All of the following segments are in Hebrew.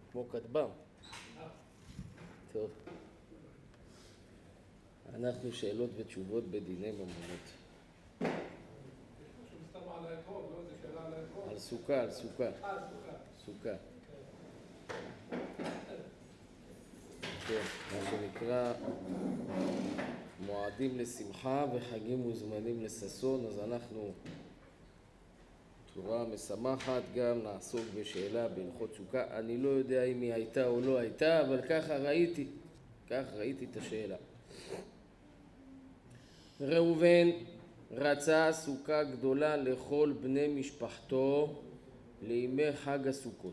כמו כתבם. טוב. אנחנו שאלות ותשובות בדיני ממונות. על סוכה, על סוכה. סוכה. כן, מה שנקרא מועדים לשמחה וחגים וזמנים לששון, אז אנחנו תורה משמחת גם נעסוק בשאלה בהלכות סוכה. אני לא יודע אם היא הייתה או לא הייתה, אבל ככה ראיתי את השאלה. ראובן רצה סוכה גדולה לכל בני משפחתו לימי חג הסוכות.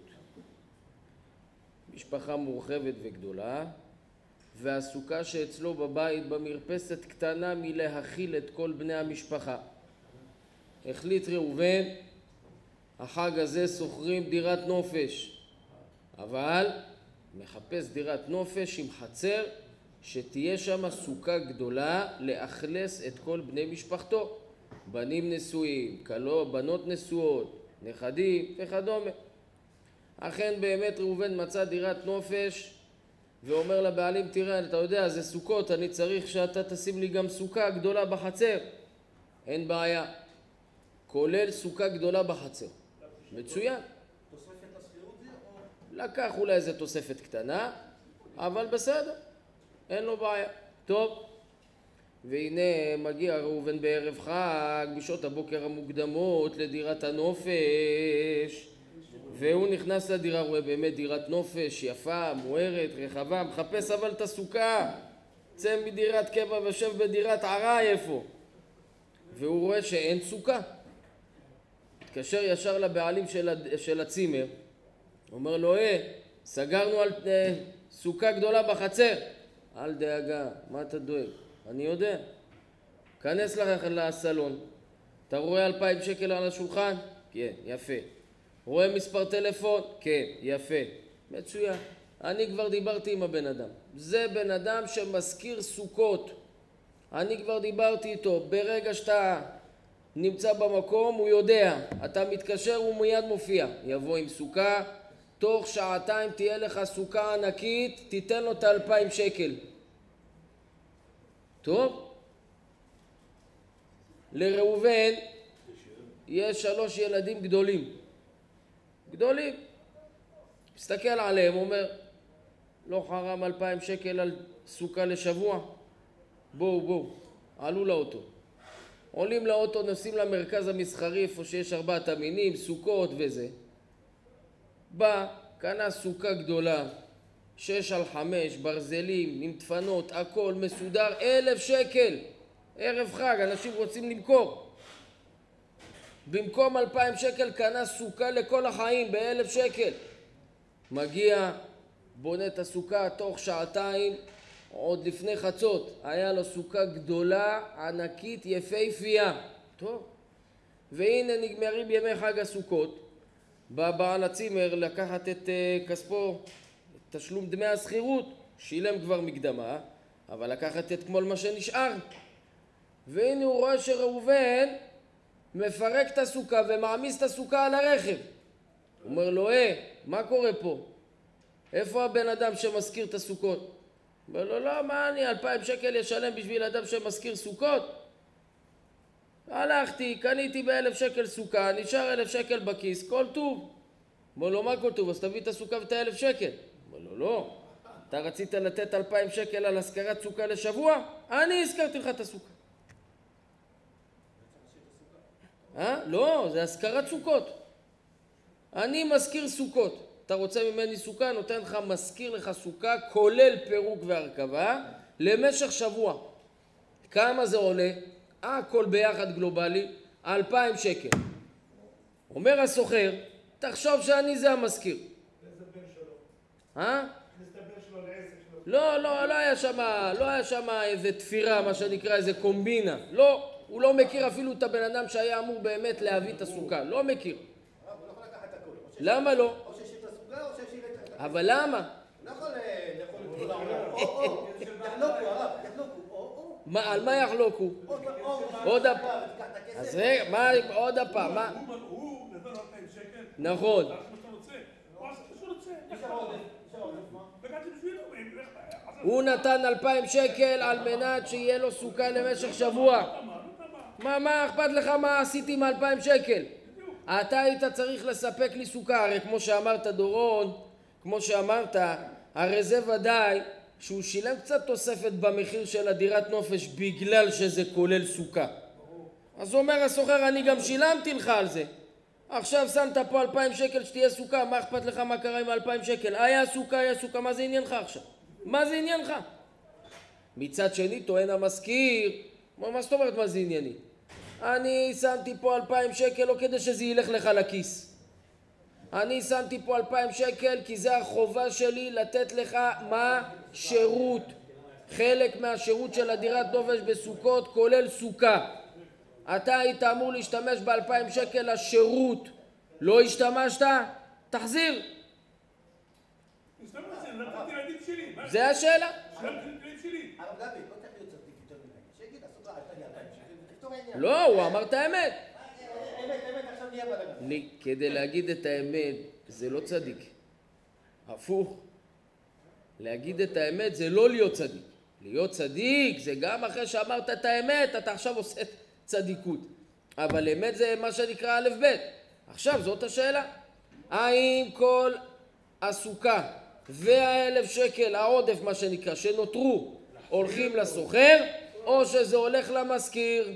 משפחה מורחבת וגדולה, והסוכה שאצלו בבית במרפסת קטנה מלהכיל את כל בני המשפחה. החליט ראובן, החג הזה שוכרים דירת נופש, אבל מחפש דירת נופש עם חצר שתהיה שם סוכה גדולה לאכלס את כל בני משפחתו, בנים נשואים, בנות נשואות, נכדים וכדומה. אכן באמת ראובן מצא דירת נופש ואומר לבעלים, תראה, אתה יודע, זה סוכות, אני צריך שאתה תשים לי גם סוכה גדולה בחצר. אין בעיה, כולל סוכה גדולה בחצר. מצוין. תוספת לסחירות זה או? לקח אולי איזה תוספת קטנה, אבל בסדר, אין לו בעיה. טוב, והנה מגיע ראובן בערב חג, בשעות הבוקר המוקדמות לדירת הנופש, והוא נכנס לדירה, רואה באמת דירת נופש יפה, מוארת, רחבה, מחפש אבל את הסוכה, צא מדירת קבע ושב בדירת עראי איפה, והוא רואה שאין סוכה. התקשר ישר לבעלים של הצימר, אומר לו, סגרנו על סוכה גדולה בחצר. אל דאגה, מה אתה דואג? אני יודע. כנס לך לסלון, אתה רואה 2,000 שקל על השולחן? כן, יפה. רואה מספר טלפון? כן, יפה. מצוין. אני כבר דיברתי עם הבן אדם. זה בן אדם שמזכיר סוכות. אני כבר דיברתי איתו. ברגע שאתה נמצא במקום, הוא יודע. אתה מתקשר, הוא מיד מופיע. יבוא עם סוכה, תוך שעתיים תהיה לך סוכה ענקית, תיתן לו את 2,000 שקל. טוב? לראובן יש 3 ילדים גדולים. גדולים. מסתכל עליהם, אומר, לא חרם 2,000 שקל על סוכה לשבוע? בואו, עלו לאוטו. עולים לאוטו, נוסעים למרכז המסחרי, איפה שיש 4 המינים, סוכות וזה. בא, קנה סוכה גדולה, 6x5, ברזלים, נמטפנות, הכל מסודר, 1,000 שקל. ערב חג, אנשים רוצים למכור. במקום 2,000 שקל קנה סוכה לכל החיים ב1,000 שקל. מגיע, בונה את הסוכה, תוך שעתיים, עוד לפני חצות, היה לו סוכה גדולה, ענקית, יפהפייה. טוב. והנה נגמרים ימי חג הסוכות. בא בעל הצימר לקחת את כספו, תשלום דמי הסחירות, שילם כבר מקדמה, אבל לקחת את כל מה שנשאר. והנה הוא רואה שראובן מפרק את הסוכה ומעמיס את הסוכה על הרכב. הוא אומר לו, מה קורה פה? איפה הבן אדם שמזכיר את הסוכות? אומר לו, לא, מה אני 2,000 שקל ישלם בשביל אדם שמזכיר סוכות? הלכתי, קניתי ב1,000 שקל סוכה, נשאר 1,000 שקל בכיס, כל טוב. אומר לו, מה כל טוב? אז תביא את הסוכה ואת 1,000 שקל. אומר לו, לא. אתה רצית לתת 2,000 שקל על השכרת סוכה לשבוע? אני הזכרתי לך את הסוכה. לא, זה השכרת סוכות. אני מזכיר סוכות. אתה רוצה ממני סוכה, נותן לך, מזכיר לך סוכה, כולל פירוק והרכבה, למשך שבוע. כמה זה עולה? הכל ביחד גלובלי, 2,000 שקל. אומר הסוחר, תחשוב שאני זה המזכיר. איזה בן שלו? איזה בן שלו לעסק שלו? לא היה שם איזה תפירה, מה שנקרא, איזה קומבינה. לא, הוא לא מכיר אפילו את הבן אדם שהיה אמור באמת להביא את הסוכה. לא מכיר. הוא לא יכול לקחת את הכל. למה לא? או שהשאיר את הסוכה או שהשאיר את הכל. אבל למה? הוא לא יכול לאכול את כל יחלוקו, הרב, יחלוקו. על מה יחלוקו? עוד הפעם. אז רגע, מה עוד הפעם? הוא נתן 2,000 שקל. נכון. מה שאתה רוצה. מה שאתה רוצה. הוא נתן 2,000 שקל על מנת שיהיה לו סוכה למשך שבוע. מה אכפת לך מה עשיתי עם 2,000 שקל? אתה היית צריך לספק לי סוכה, הרי כמו שאמרת דורון, כמו שאמרת, הרי זה ודאי שהוא שילם קצת תוספת במחיר של הדירת נופש בגלל שזה כולל סוכה. אז אומר הסוחר, אני גם שילמתי לך על זה. עכשיו שמת פה 2,000 שקל שתהיה סוכה, מה אכפת לך מה קרה עם 2,000 שקל? היה סוכה, מה זה עניינך עכשיו? מה זה עניינך? מצד שני טוען המשכיר, מה זאת אומרת מה זה ענייני? אני שמתי פה 2,000 שקל לא כדי שזה ילך לך לכיס. אני שמתי פה 2,000 שקל כי זה החובה שלי לתת לך מה? שירות. חלק מהשירות של הדירת נופש בסוכות כולל סוכה. אתה היית אמור להשתמש ב2,000 שקל לשירות. לא השתמשת? תחזיר. זה השאלה. הרב דוד, לא צריך להיות צדיק יותר מדי. שיגיד, הסוכה עלתה לי 2,000 שקל ותכתוב העניין. לא, הוא אמר את האמת. אמת, עכשיו נהיה בלגן. כדי להגיד את האמת זה לא צדיק. הפוך. להגיד את האמת זה לא להיות צדיק. להיות צדיק זה גם אחרי שאמרת את האמת, אתה עכשיו עושה צדיקות. אבל אמת זה מה שנקרא א' ב'. עכשיו זאת השאלה. האם כל הסוכה וה1,000 שקל העודף מה שנקרא שנותרו הולכים לסוחר או שזה הולך למשכיר?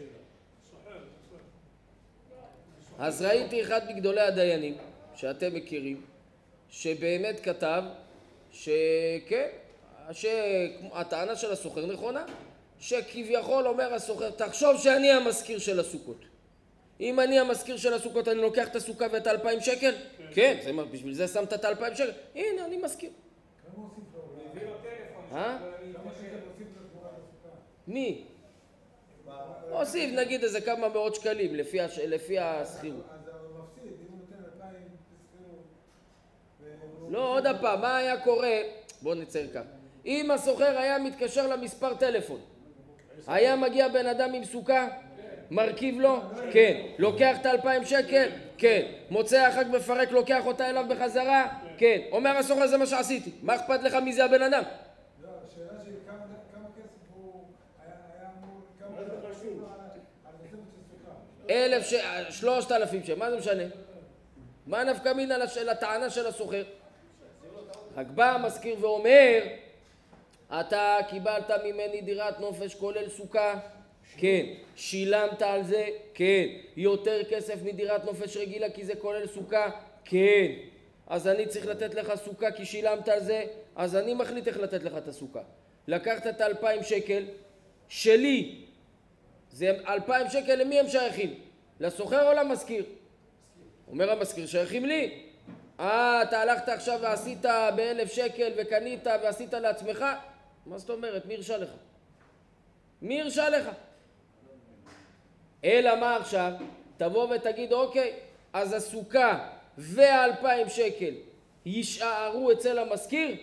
אז ראיתי אחד מגדולי הדיינים שאתם מכירים שבאמת כתב שכן, שהטענה של הסוחר נכונה, שכביכול אומר הסוחר תחשוב שאני המשכיר של הסוכות. אם אני המשכיר של הסוכות אני לוקח את הסוכה ואת 2,000 שקל? כן, בשביל זה שמת את 2,000 שקל. הנה אני משכיר. כמה הוסיף לו? כמה שקל הוסיף לו? מי? הוסיף נגיד איזה כמה מאות שקלים לפי הסחירות. אז הוא מפסיד, אם הוא נותן 2,000 סחירות. לא, עוד הפעם, מה היה קורה? בואו נצייר כך. אם הסוחר היה מתקשר למספר טלפון, היה מגיע בן אדם עם סוכה? מרכיב לו? כן. לוקח את 2,000 שקל? כן. מוצא החג מפרק, לוקח אותה אליו בחזרה? כן. אומר הסוחר זה מה שעשיתי. מה אכפת לך מי זה הבן אדם? לא, השאלה שלי כמה כסף הוא היה אמור, כמה כסף חשוב על נושא של סוכה. 3,000 שקל, מה זה משנה? מה נפקא מינה לטענה של הסוחר? רק בא המזכיר ואומר, אתה קיבלת ממני דירת נופש כולל סוכה? כן. שילמת על זה? כן. יותר כסף מדירת נופש רגילה כי זה כולל סוכה? כן. אז אני צריך לתת לך סוכה כי שילמת על זה? אז אני מחליט איך לתת לך את הסוכה. לקחת את 2,000 שקל שלי. זה 2,000 שקל למי הם שייכים? לסוחר או למזכיר? אומר המזכיר שייכים לי. אתה הלכת עכשיו ועשית ב1,000 שקל וקנית ועשית לעצמך? מה זאת אומרת? מי הרשה לך? מי הרשה לך? אלא מה עכשיו? תבוא ותגיד אוקיי, אז הסוכה וה2,000 שקל יישארו אצל המזכיר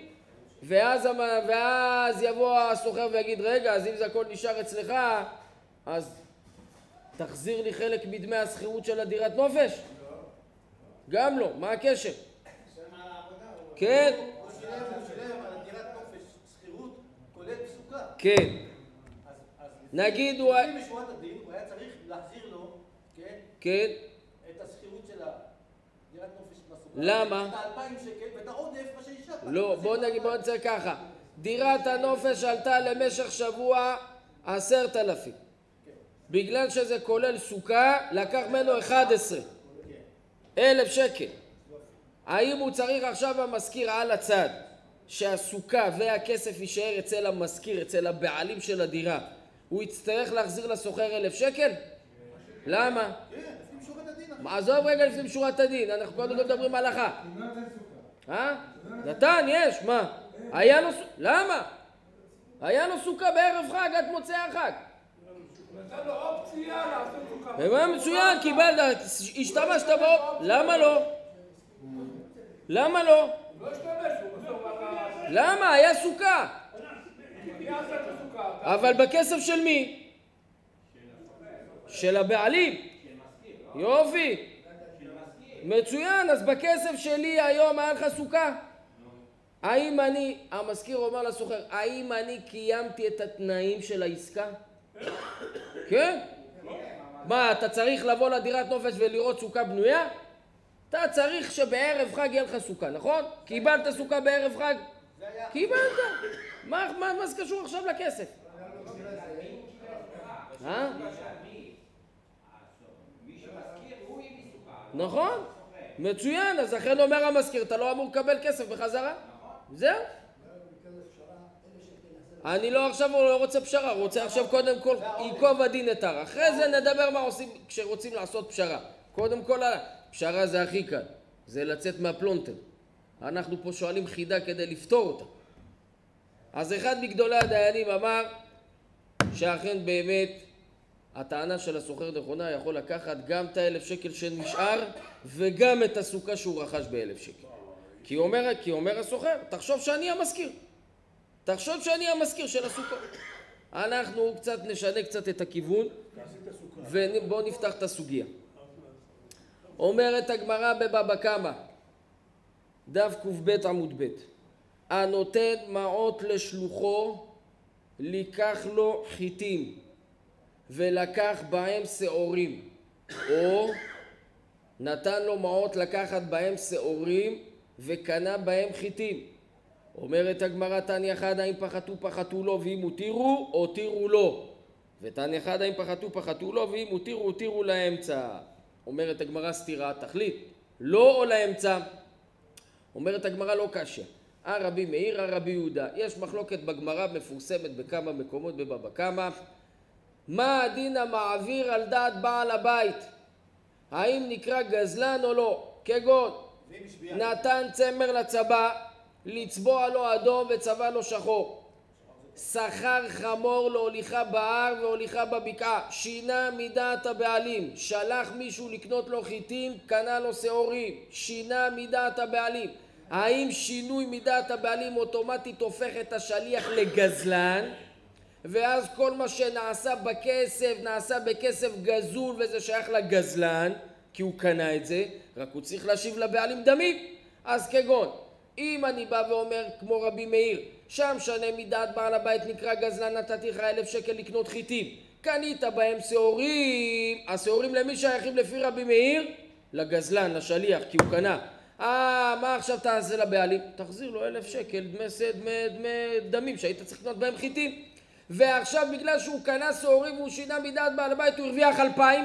ואז יבוא הסוחר ויגיד רגע, אז אם זה הכל נשאר אצלך אז תחזיר לי חלק מדמי השכירות של הדירת נופש? גם לא, מה הקשר? כן. הוא שילם על הדירת נופש שכירות כולל סוכה. כן. נגיד הוא... לפי משורת הדין הוא היה צריך להחזיר לו, כן. את השכירות של הדירת נופש בסוכה. למה? את 2,000 שקל ואת העודף מה שנשאר. לא, בוא נצא ככה. דירת הנופש עלתה למשך שבוע 10,000. בגלל שזה כולל סוכה, לקח ממנו 11,000 שקל. האם הוא צריך עכשיו המזכיר על הצד שהסוכה והכסף יישאר אצל המזכיר, אצל הבעלים של הדירה, הוא יצטרך להחזיר לסוחר 1,000 שקל? למה? כן, לפי משורת הדין. עזוב רגע לפי משורת הדין, אנחנו קודם לא מדברים הלכה. נתן, יש, מה? היה לו... למה? היה לו סוכה בערב חג עד מוצאי החג. נתן לו אופציה לעשות סוכה. ומה מצוין, קיבלת, השתמשת בו, למה לא? למה לא? לא השתמש, הוא בסוף למה? היה סוכה. מי עשה את הסוכה? אבל בכסף של מי? של הבעלים. יופי. מצוין, אז בכסף שלי היום היה לך סוכה? האם אני, המזכיר אומר לסוחר, האם אני קיימתי את התנאים של העסקה? כן? מה, אתה צריך לבוא לדירת נופש ולראות סוכה בנויה? אתה צריך שבערב חג יהיה לך סוכה, נכון? קיבלת סוכה בערב חג? קיבלת. מה זה קשור עכשיו לכסף? נכון? מצוין, אז לכן אומר המזכיר, אתה לא אמור לקבל כסף בחזרה. זהו. אני לא עכשיו לא רוצה פשרה, רוצה עכשיו קודם כל ייקוב הדין את הר. אחרי זה נדבר מה עושים כשרוצים לעשות פשרה. קודם כל, פשרה זה הכי קל, זה לצאת מהפלונטר. אנחנו פה שואלים חידה כדי לפתור אותה. אז אחד מגדולי הדיינים אמר שאכן באמת הטענה של הסוחר נכונה, יכול לקחת גם את 1,000 שקל שנשאר וגם את הסוכה שהוא רכש ב1,000 שקל. כי אומר הסוחר, תחשוב שאני המזכיר. תחשוב שאני המזכיר של הסוכה. אנחנו קצת נשנה קצת את הכיוון ובואו נפתח את הסוגיה. אומרת הגמרא בבבא קמא, דף קב עמוד ב', הנותן מעות לשלוחו, לקח לו חיטים ולקח בהם שעורים, או נתן לו מעות לקחת בהם שעורים וקנה בהם חיטים. אומרת הגמרא, תניא חד, האם פחתו לו ואם הותירו, הותירו לו. ותניא חד, האם פחתו לו ואם הותירו לאמצע. אומרת הגמרא סתירה, תחליט, לא או לאמצע. אומרת הגמרא לא קשיא. רבי מאיר, רבי יהודה. יש מחלוקת בגמרא מפורסמת בכמה מקומות בבבא קמא. מה הדין המעביר על דעת בעל הבית? האם נקרא גזלן או לא? כגון, נתן צמר לצבא, לצבוע לו אדום וצבע לו שחור. שכר חמור להוליכה בהר והוליכה בבקעה, שינה מדעת הבעלים, שלח מישהו לקנות לו חיטים, קנה לו שעורים, שינה מדעת הבעלים. האם שינוי מדעת הבעלים אוטומטית הופך את השליח לגזלן, ואז כל מה שנעשה בכסף נעשה בכסף גזול וזה שייך לגזלן כי הוא קנה את זה, רק הוא צריך להשיב לבעלים דמים? אז כגון, אם אני בא ואומר כמו רבי מאיר, שם שנה מדעת בעל הבית נקרא גזלן, נתתי לך 1,000 שקל לקנות חיטים, קנית בהם שעורים, השעורים למי שייכים לפי רבי מאיר? לגזלן, לשליח, כי הוא קנה. מה עכשיו תעשה לבעלים? תחזיר לו 1,000 שקל דמי דמים שהיית צריך לקנות בהם חיטים. ועכשיו בגלל שהוא קנה שעורים והוא שינה מדעת בעל הבית הוא הרוויח 2,000.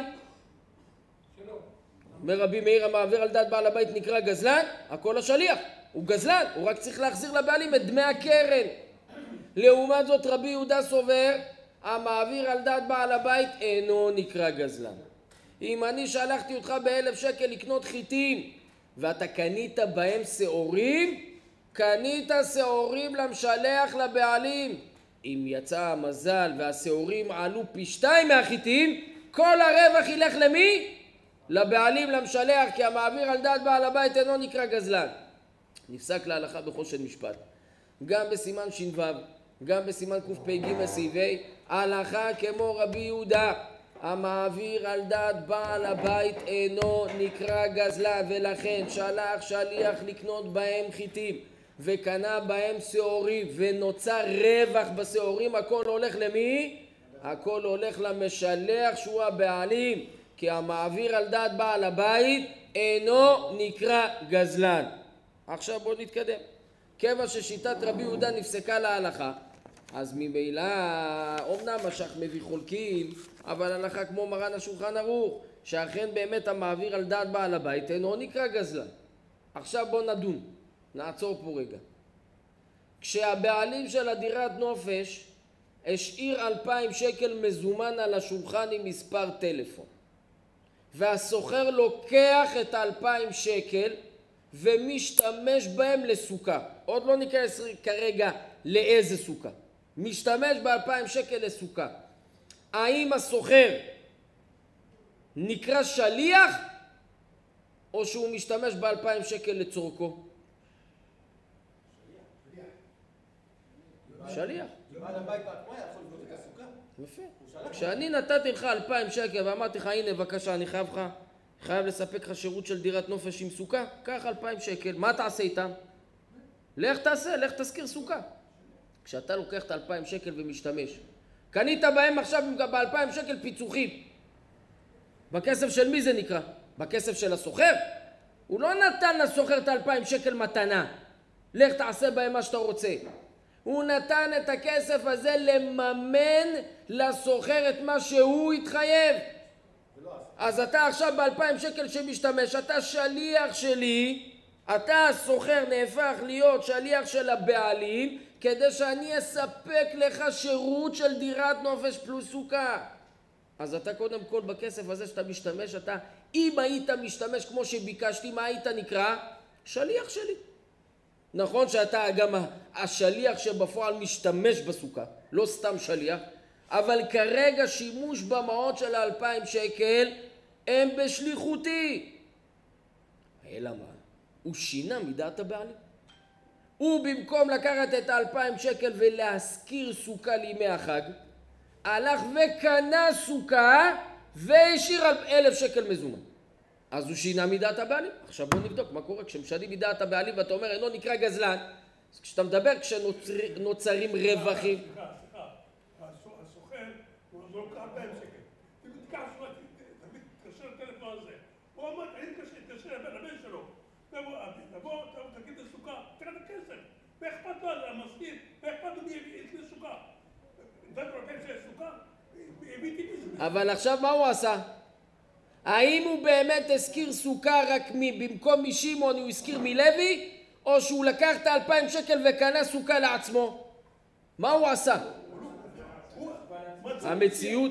אומר רבי מאיר, המעביר על דעת בעל הבית נקרא גזלן, הכל השליח, הוא גזלן, הוא רק צריך להחזיר לבעלים את דמי הקרן. לעומת זאת רבי יהודה סובר, המעביר על דעת בעל הבית אינו נקרא גזלן. אם אני שלחתי אותך ב1,000 שקל לקנות חיטים ואתה קנית בהם שעורים, קנית שעורים למשלח לבעלים. אם יצא המזל והשעורים עלו פי 2 מהחיטים, כל הרווח ילך למי? לבעלים, למשלח, כי המעביר על דעת בעל הבית אינו נקרא גזלן. נפסק להלכה בחושן משפט. גם בסימן ש"ו, גם בסימן קפ"ג סעיפי, הלכה כמו רבי יהודה. המעביר על דעת בעל הבית אינו נקרא גזלן, ולכן שלח שליח לקנות בהם חיטים וקנה בהם שעורים ונוצר רווח בשעורים, הכל הולך למי? הכל הולך למשלח שהוא הבעלים, כי המעביר על דעת בעל הבית אינו נקרא גזלן. עכשיו בואו נתקדם. כיוון ששיטת רבי יהודה נפסקה להלכה, אז ממילא אומנם משך מביא חולקים, אבל הלכה כמו מרן השולחן ערוך, שאכן באמת המעביר על דעת בעל הבית אינו נקרא גזלן. עכשיו בואו נדון, נעצור פה רגע. כשהבעלים של הדירת נופש השאיר 2,000 שקל מזומן על השולחן עם מספר טלפון, והסוחר לוקח את 2,000 שקל ומשתמש בהם לסוכה, עוד לא ניכנס כרגע לאיזה סוכה, משתמש ב2,000 שקל לסוכה, האם הסוחר נקרא שליח או שהוא משתמש ב2,000 שקל לצורכו? שליח. בעל הבית בעצמו יכול לבנות את הסוכה. יפה. כשאני נתתי לך 2,000 שקל ואמרתי לך, הנה בבקשה, אני חייב לספק לך שירות של דירת נופש עם סוכה, קח 2,000 שקל, מה תעשה איתם? לך תעשה, לך תזכיר סוכה. כשאתה לוקח את 2,000 שקל ומשתמש, קנית בהם עכשיו ב2,000 שקל פיצוחים. בכסף של מי זה נקרא? בכסף של הסוחר? הוא לא נתן לסוחר את 2,000 שקל מתנה. לך תעשה בהם מה שאתה רוצה. הוא נתן את הכסף הזה לממן לסוחר את מה שהוא התחייב. אז אתה עכשיו ב2,000 שקל שמשתמש, אתה שליח שלי, אתה הסוחר נהפך להיות שליח של הבעלים, כדי שאני אספק לך שירות של דירת נופש פלוס סוכה. אז אתה קודם כל בכסף הזה שאתה משתמש, אתה, אם היית משתמש כמו שביקשתי, מה היית נקרא? שליח שלי. נכון שאתה גם השליח שבפועל משתמש בסוכה, לא סתם שליח, אבל כרגע שימוש במעות של 2,000 שקל הם בשליחותי. אלא מה? הוא שינה מדעת הבעלים. הוא במקום לקחת את 2,000 שקל ולהזכיר סוכה לימי החג, הלך וקנה סוכה והשאיר 1,000 שקל מזומן. אז הוא שינה מדעת הבעלים. עכשיו בוא נבדוק מה קורה כשמשנים מדעת הבעלים ואתה אומר אינו נקרא גזלן. אז כשאתה מדבר כשנוצרים רווחים. סליחה, הסוחר הוא לא קרא 2,000 שקל. תיקח סוכה, תתקשר לטלפון הזה. הוא אמר, אני מתקשר לבן שלו. תבוא, תגיד לסוכה, תראה את הכסף. ואכפת לו על המזכיר, ואכפת לו מי יקנה סוכה. נתן לו הכסף של סוכה, הביתי מישהו. אבל עכשיו מה הוא עשה? האם הוא באמת הזכיר סוכה רק במקום משמעון הוא הזכיר מלוי, או שהוא לקח את 2,000 שקל וקנה סוכה לעצמו? מה הוא עשה? המציאות,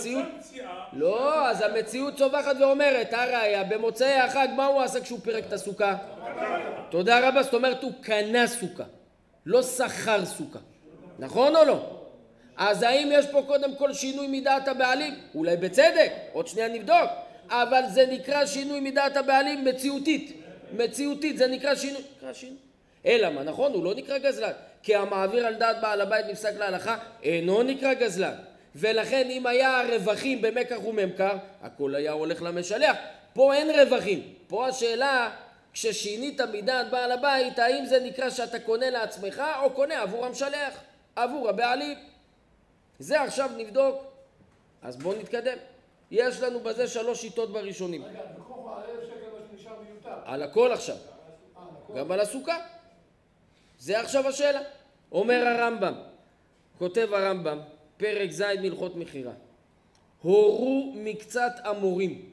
לא, אז המציאות צובחת ואומרת, הראיה, במוצאי החג מה הוא עשה כשהוא פירק את הסוכה? תודה רבה, זאת אומרת הוא קנה סוכה, לא שכר סוכה, נכון או לא? אז האם יש פה קודם כל שינוי מדעת הבעלים? אולי בצדק, עוד שנייה נבדוק, אבל זה נקרא שינוי מדעת הבעלים מציאותית, זה נקרא שינוי, אלא מה, נכון? הוא לא נקרא גזלן, כי המעביר על דעת בעל הבית נפסק להלכה, אינו נקרא גזלן, ולכן אם היה רווחים במקח וממכר, הכל היה הולך למשלח. פה אין רווחים, פה השאלה, כששינית מדעת בעל הבית, האם זה נקרא שאתה קונה לעצמך או קונה עבור המשלח, עבור הבעלים. זה עכשיו נבדוק, אז בואו נתקדם. יש לנו בזה 3 שיטות בראשונים. רגע, בכוח ה1,000 שקל מה שנשאר מיותר. על הכל עכשיו, גם על הסוכה. זה עכשיו השאלה. אומר הרמב"ם, כותב הרמב"ם, פרק ז' מלכות מחירה. הורו מקצת אמורים,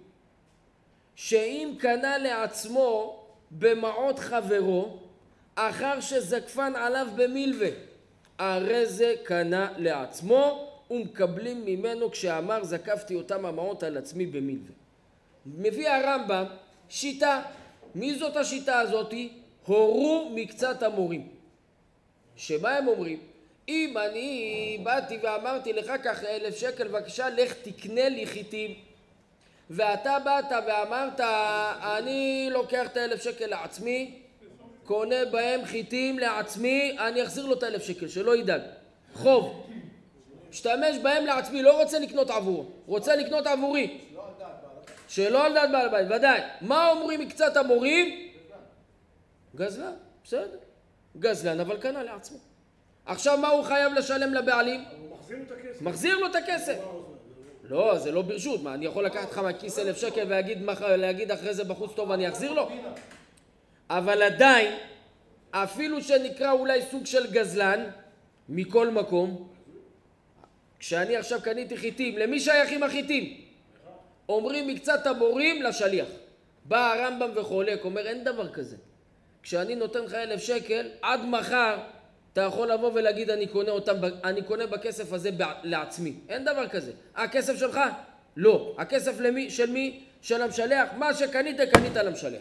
שאם קנה לעצמו במעות חברו, אחר שזקפן עליו במלווה, הרי זה קנה לעצמו, ומקבלים ממנו כשאמר זקפתי אותם המעות על עצמי במלווה. מביא הרמב"ם שיטה. מי זאת השיטה הזאת? הורו מקצת אמורים. שמה הם אומרים? אם אני באתי ואמרתי לך כך 1,000 שקל, בבקשה לך תקנה לי חיטים, ואתה באת ואמרת אני לוקח את 1,000 שקל לעצמי, קונה בהם חיטים לעצמי, אני אחזיר לו את 1,000 שקל, שלא ידאג. חוב. משתמש בהם לעצמי, לא רוצה לקנות עבורו, רוצה לקנות עבורי. שלא על דעת בעל הבית, ודאי. מה אומרים מקצת אמורים? גזלן, בסדר. גזלן, אבל קנה לעצמו. עכשיו מה הוא חייב לשלם לבעלים? מחזיר לו את הכסף. לא, זה לא ברשות. מה, אני יכול לקחת לך מהכיס 1,000 שקל ולהגיד אחרי זה בחוץ טוב אני אחזיר לו? אבל עדיין, אפילו שנקרא אולי סוג של גזלן, מכל מקום, כשאני עכשיו קניתי חיטים, למי שייכים החיטים? אומרים מקצת אמורים לשליח. בא הרמב"ם וחולק, אומר אין דבר כזה. כשאני נותן לך 1,000 שקל, עד מחר אתה יכול לבוא ולהגיד אני קונה בכסף הזה לעצמי. אין דבר כזה. הכסף שלך? לא. הכסף למי? של מי? של המשלח. מה שקנית, קנית למשלח.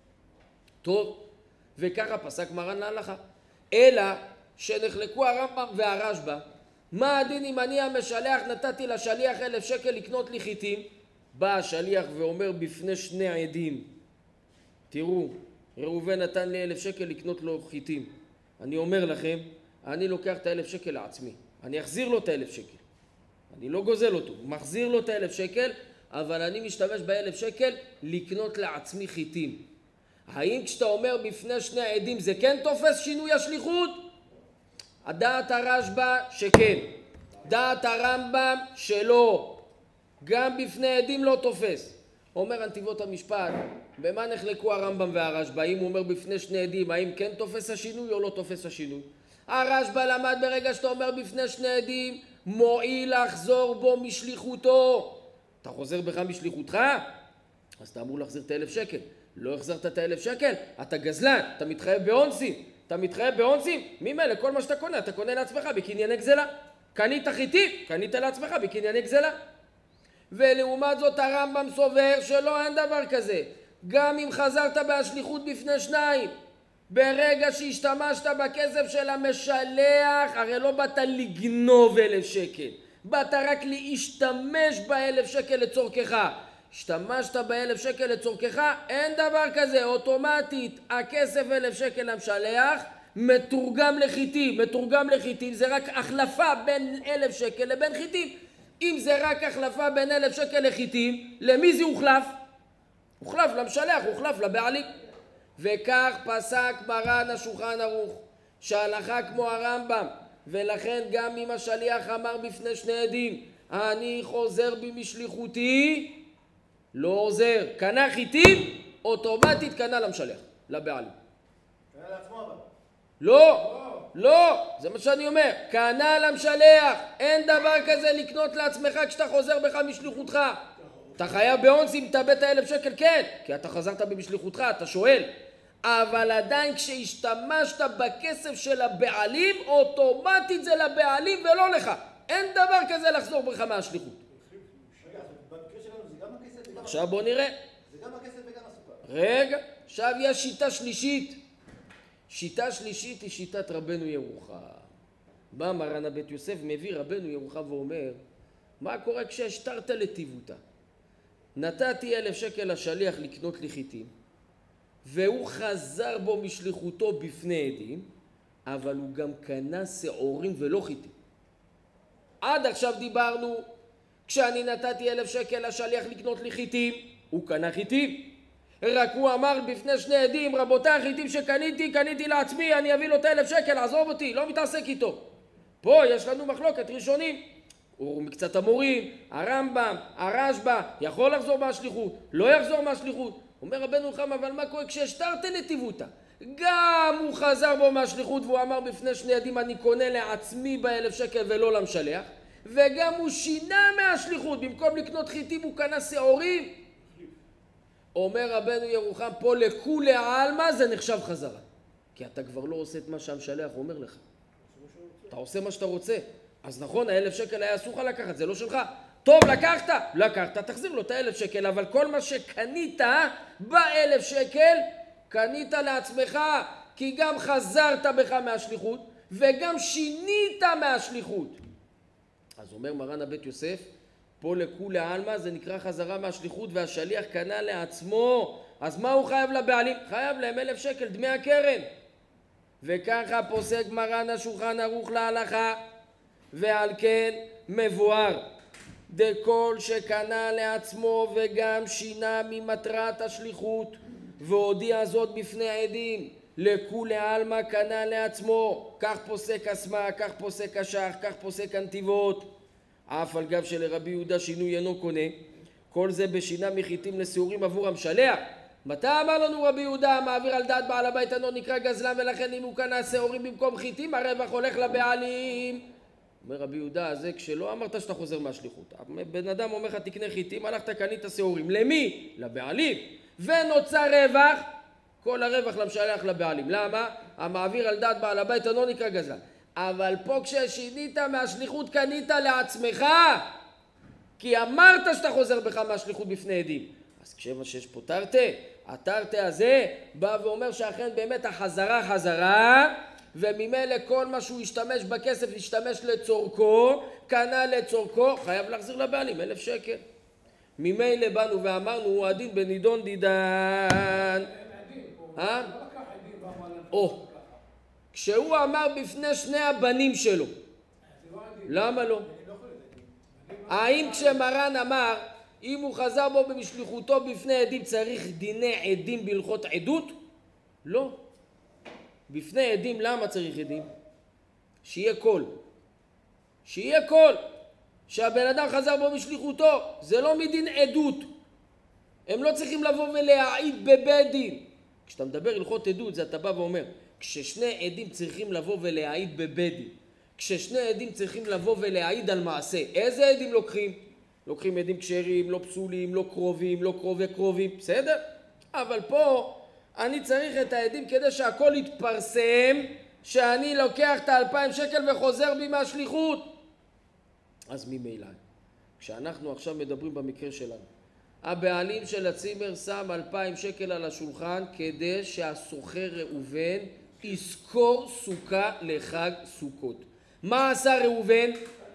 טוב, וככה פסק מרן להלכה. אלא שנחלקו הרמב"ם והרשב"א, מה הדין אם אני המשלח נתתי לשליח 1,000 שקל לקנות לי חיטים? בא השליח ואומר בפני 2 עדים, תראו, ראובן נתן לי 1,000 שקל לקנות לו חיטים. אני אומר לכם, אני לוקח את 1,000 שקל לעצמי. אני אחזיר לו את 1,000 שקל. אני לא גוזל אותו, מחזיר לו את 1,000 שקל, אבל אני משתמש ב1,000 שקל לקנות לעצמי חיטים. האם כשאתה אומר בפני שני העדים זה כן תופס שינוי השליחות? דעת הרשב"א שכן, דעת הרמב"ם שלא, גם בפני עדים לא תופס. אומר הנתיבות המשפט, במה נחלקו הרמב"ם והרשב"א? האם הוא אומר בפני שני עדים, האם כן תופס השינוי או לא תופס השינוי? הרשב"א למד ברגע שאתה אומר בפני שני עדים, מועיל לחזור בו משליחותו. אתה חוזר בך משליחותך? אז אתה אמור להחזיר את 1,000 שקל. לא החזרת את 1,000 שקל, אתה גזלן, אתה מתחייב באונסים. אתה מתחייב באונסים? ממילא כל מה שאתה קונה, אתה קונה לעצמך בקנייני גזלה. קנית חיטים, קנית לעצמך בקנייני גזלה. ולעומת זאת הרמב"ם סובר שלא, אין דבר כזה. גם אם חזרת בהשליחות בפני שניים, ברגע שהשתמשת בכסף של המשלח, הרי לא באת לגנוב 1,000 שקל. באת רק להשתמש ב1,000 שקל לצורכך. השתמשת ב1,000 שקל לצורכך, אין דבר כזה. אוטומטית הכסף 1,000 שקל למשלח מתורגם לחיטים. מתורגם לחיטים זה רק החלפה בין 1,000 שקל לבין חיטים. אם זה רק החלפה בין 1,000 שקל לחיטים, למי זה הוחלף? הוחלף למשלח, הוחלף לבעלים. וכך פסק מרן השולחן ערוך, שהלכה כמו הרמב"ם, ולכן גם אם השליח אמר בפני שני עדים, אני חוזר בי משליחותי, לא עוזר. קנה חיטים, אוטומטית קנה למשלח, לבעלים. קנה לעצמו אבל. לא, לא, זה מה שאני אומר. קנה למשלח, אין דבר כזה לקנות לעצמך כשאתה חוזר בך משליחותך. אתה חייב באונסים, תאבד את 1,000 שקל, כן, כי אתה חזרת במשליחותך, אתה שואל. אבל עדיין כשהשתמשת בכסף של הבעלים, אוטומטית זה לבעלים ולא לך. אין דבר כזה לחזור בך מהשליחות. רגע, במקרה שלנו זה גם הכסף וגם... עכשיו בוא נראה. זה גם הכסף וגם הסוכר. רגע, עכשיו יש שיטה שלישית. שיטה שלישית היא שיטת רבנו ירוחם. בא מרן הבית יוסף, מביא רבנו ירוחם ואומר, מה קורה כשהשתרת לטיבותה? נתתי 1,000 שקל לשליח לקנות לי חיטים, והוא חזר בו משליחותו בפני עדים, אבל הוא גם קנה שעורים ולא חיטים. עד עכשיו דיברנו, כשאני נתתי 1,000 שקל לשליח לקנות לי חיטים, הוא קנה חיטים. רק הוא אמר בפני שני עדים, רבותיי, החיטים שקניתי, קניתי לעצמי, אני אביא לו את 1,000 שקל, עזוב אותי, לא מתעסק איתו. פה יש לנו מחלוקת ראשונים. הוא מקצת המורים, הרמב"ם, הרשב"א, יכול לחזור מהשליחות, לא יחזור מהשליחות. אומר רבנו ירוחם, אבל מה קורה כשהשתרת לטיבותה? גם הוא חזר בו מהשליחות והוא אמר בפני שני עדים, אני קונה לעצמי ב1,000 שקל ולא למשלח, וגם הוא שינה מהשליחות, במקום לקנות חיטים הוא קנה שעורים. אומר רבנו ירוחם, פה לכולי עלמא זה נחשב חזרה, כי אתה כבר לא עושה את מה שהמשלח אומר לך, אתה עושה מה שאתה רוצה. אז נכון, 1,000 שקל היה אסור לך לקחת, זה לא שלך. טוב, לקחת, תחזיר לו את 1,000 שקל, אבל כל מה שקנית ב1,000 שקל, קנית לעצמך, כי גם חזרת בך מהשליחות, וגם שינית מהשליחות. אז אומר מרן הבית יוסף, פה לכולי עלמא זה נקרא חזרה מהשליחות, והשליח קנה לעצמו, אז מה הוא חייב לבעלים? חייב להם 1,000 שקל, דמי הקרן. וככה פוסק מרן השולחן ערוך להלכה, ועל כן מבואר, דכל שקנה לעצמו וגם שינה ממטרת השליחות, והודיע זאת בפני העדים, לכולי עלמא קנה לעצמו, כך פוסק הסמ"ק, כך פוסק השח, כך פוסק הנתיבות. אף על גב שלרבי יהודה שינוי אינו קונה, כל זה בשינה מחיטים לשעורים עבור המשלח. מתי אמר לנו רבי יהודה, מעביר על דעת בעל הבית אינו נקרא גזלן, ולכן אם הוא קנה שעורים במקום חיטים, הרווח הולך לבעלים. אומר רבי יהודה, זה כשלא אמרת שאתה חוזר מהשליחות. בן אדם אומר לך תקנה חיטים, הלכת קנית שעורים. למי? לבעלים. ונוצר רווח, כל הרווח למשלח לבעלים. למה? המעביר על דעת בעל הבית אינו נקרא גזלן. אבל פה כששינית מהשליחות קנית לעצמך, כי אמרת שאתה חוזר בך מהשליחות בפני עדים. אז כשבע שיש פה תרתי, התרתי הזה בא ואומר שאכן באמת החזרה חזרה, וממילא כל מה שהוא ישתמש בכסף ישתמש לצורכו, קנה לצורכו, חייב להחזיר לבעלים 1,000 שקל. ממילא באנו ואמרנו, הדין בנידון דידן. כשהוא אמר בפני שני הבנים שלו, למה לא? האם כשמרן אמר, אם הוא חזר בו במשליחותו בפני עדים, צריך דיני עדים בהלכות עדות? לא. בפני עדים, למה צריך עדים? שיהיה קול. שיהיה קול. שהבן אדם חזר בו משליחותו. זה לא מדין עדות. הם לא צריכים לבוא ולהעיד בבית דין. כשאתה מדבר הלכות עדות, זה אתה בא ואומר, כששני עדים צריכים לבוא ולהעיד בבית דין. כששני עדים צריכים לבוא ולהעיד על מעשה. איזה עדים לוקחים? לוקחים עדים כשרים, לא פסולים, לא קרובים, לא קרובי קרובים. בסדר? אבל פה אני צריך את העדים כדי שהכל יתפרסם, שאני לוקח את 2,000 שקל וחוזר בי מהשליחות. אז ממילא, כשאנחנו עכשיו מדברים במקרה שלנו, הבעלים של הצימר שם 2,000 שקל על השולחן כדי שהסוחר ראובן יזכור סוכה לחג סוכות. מה עשה ראובן?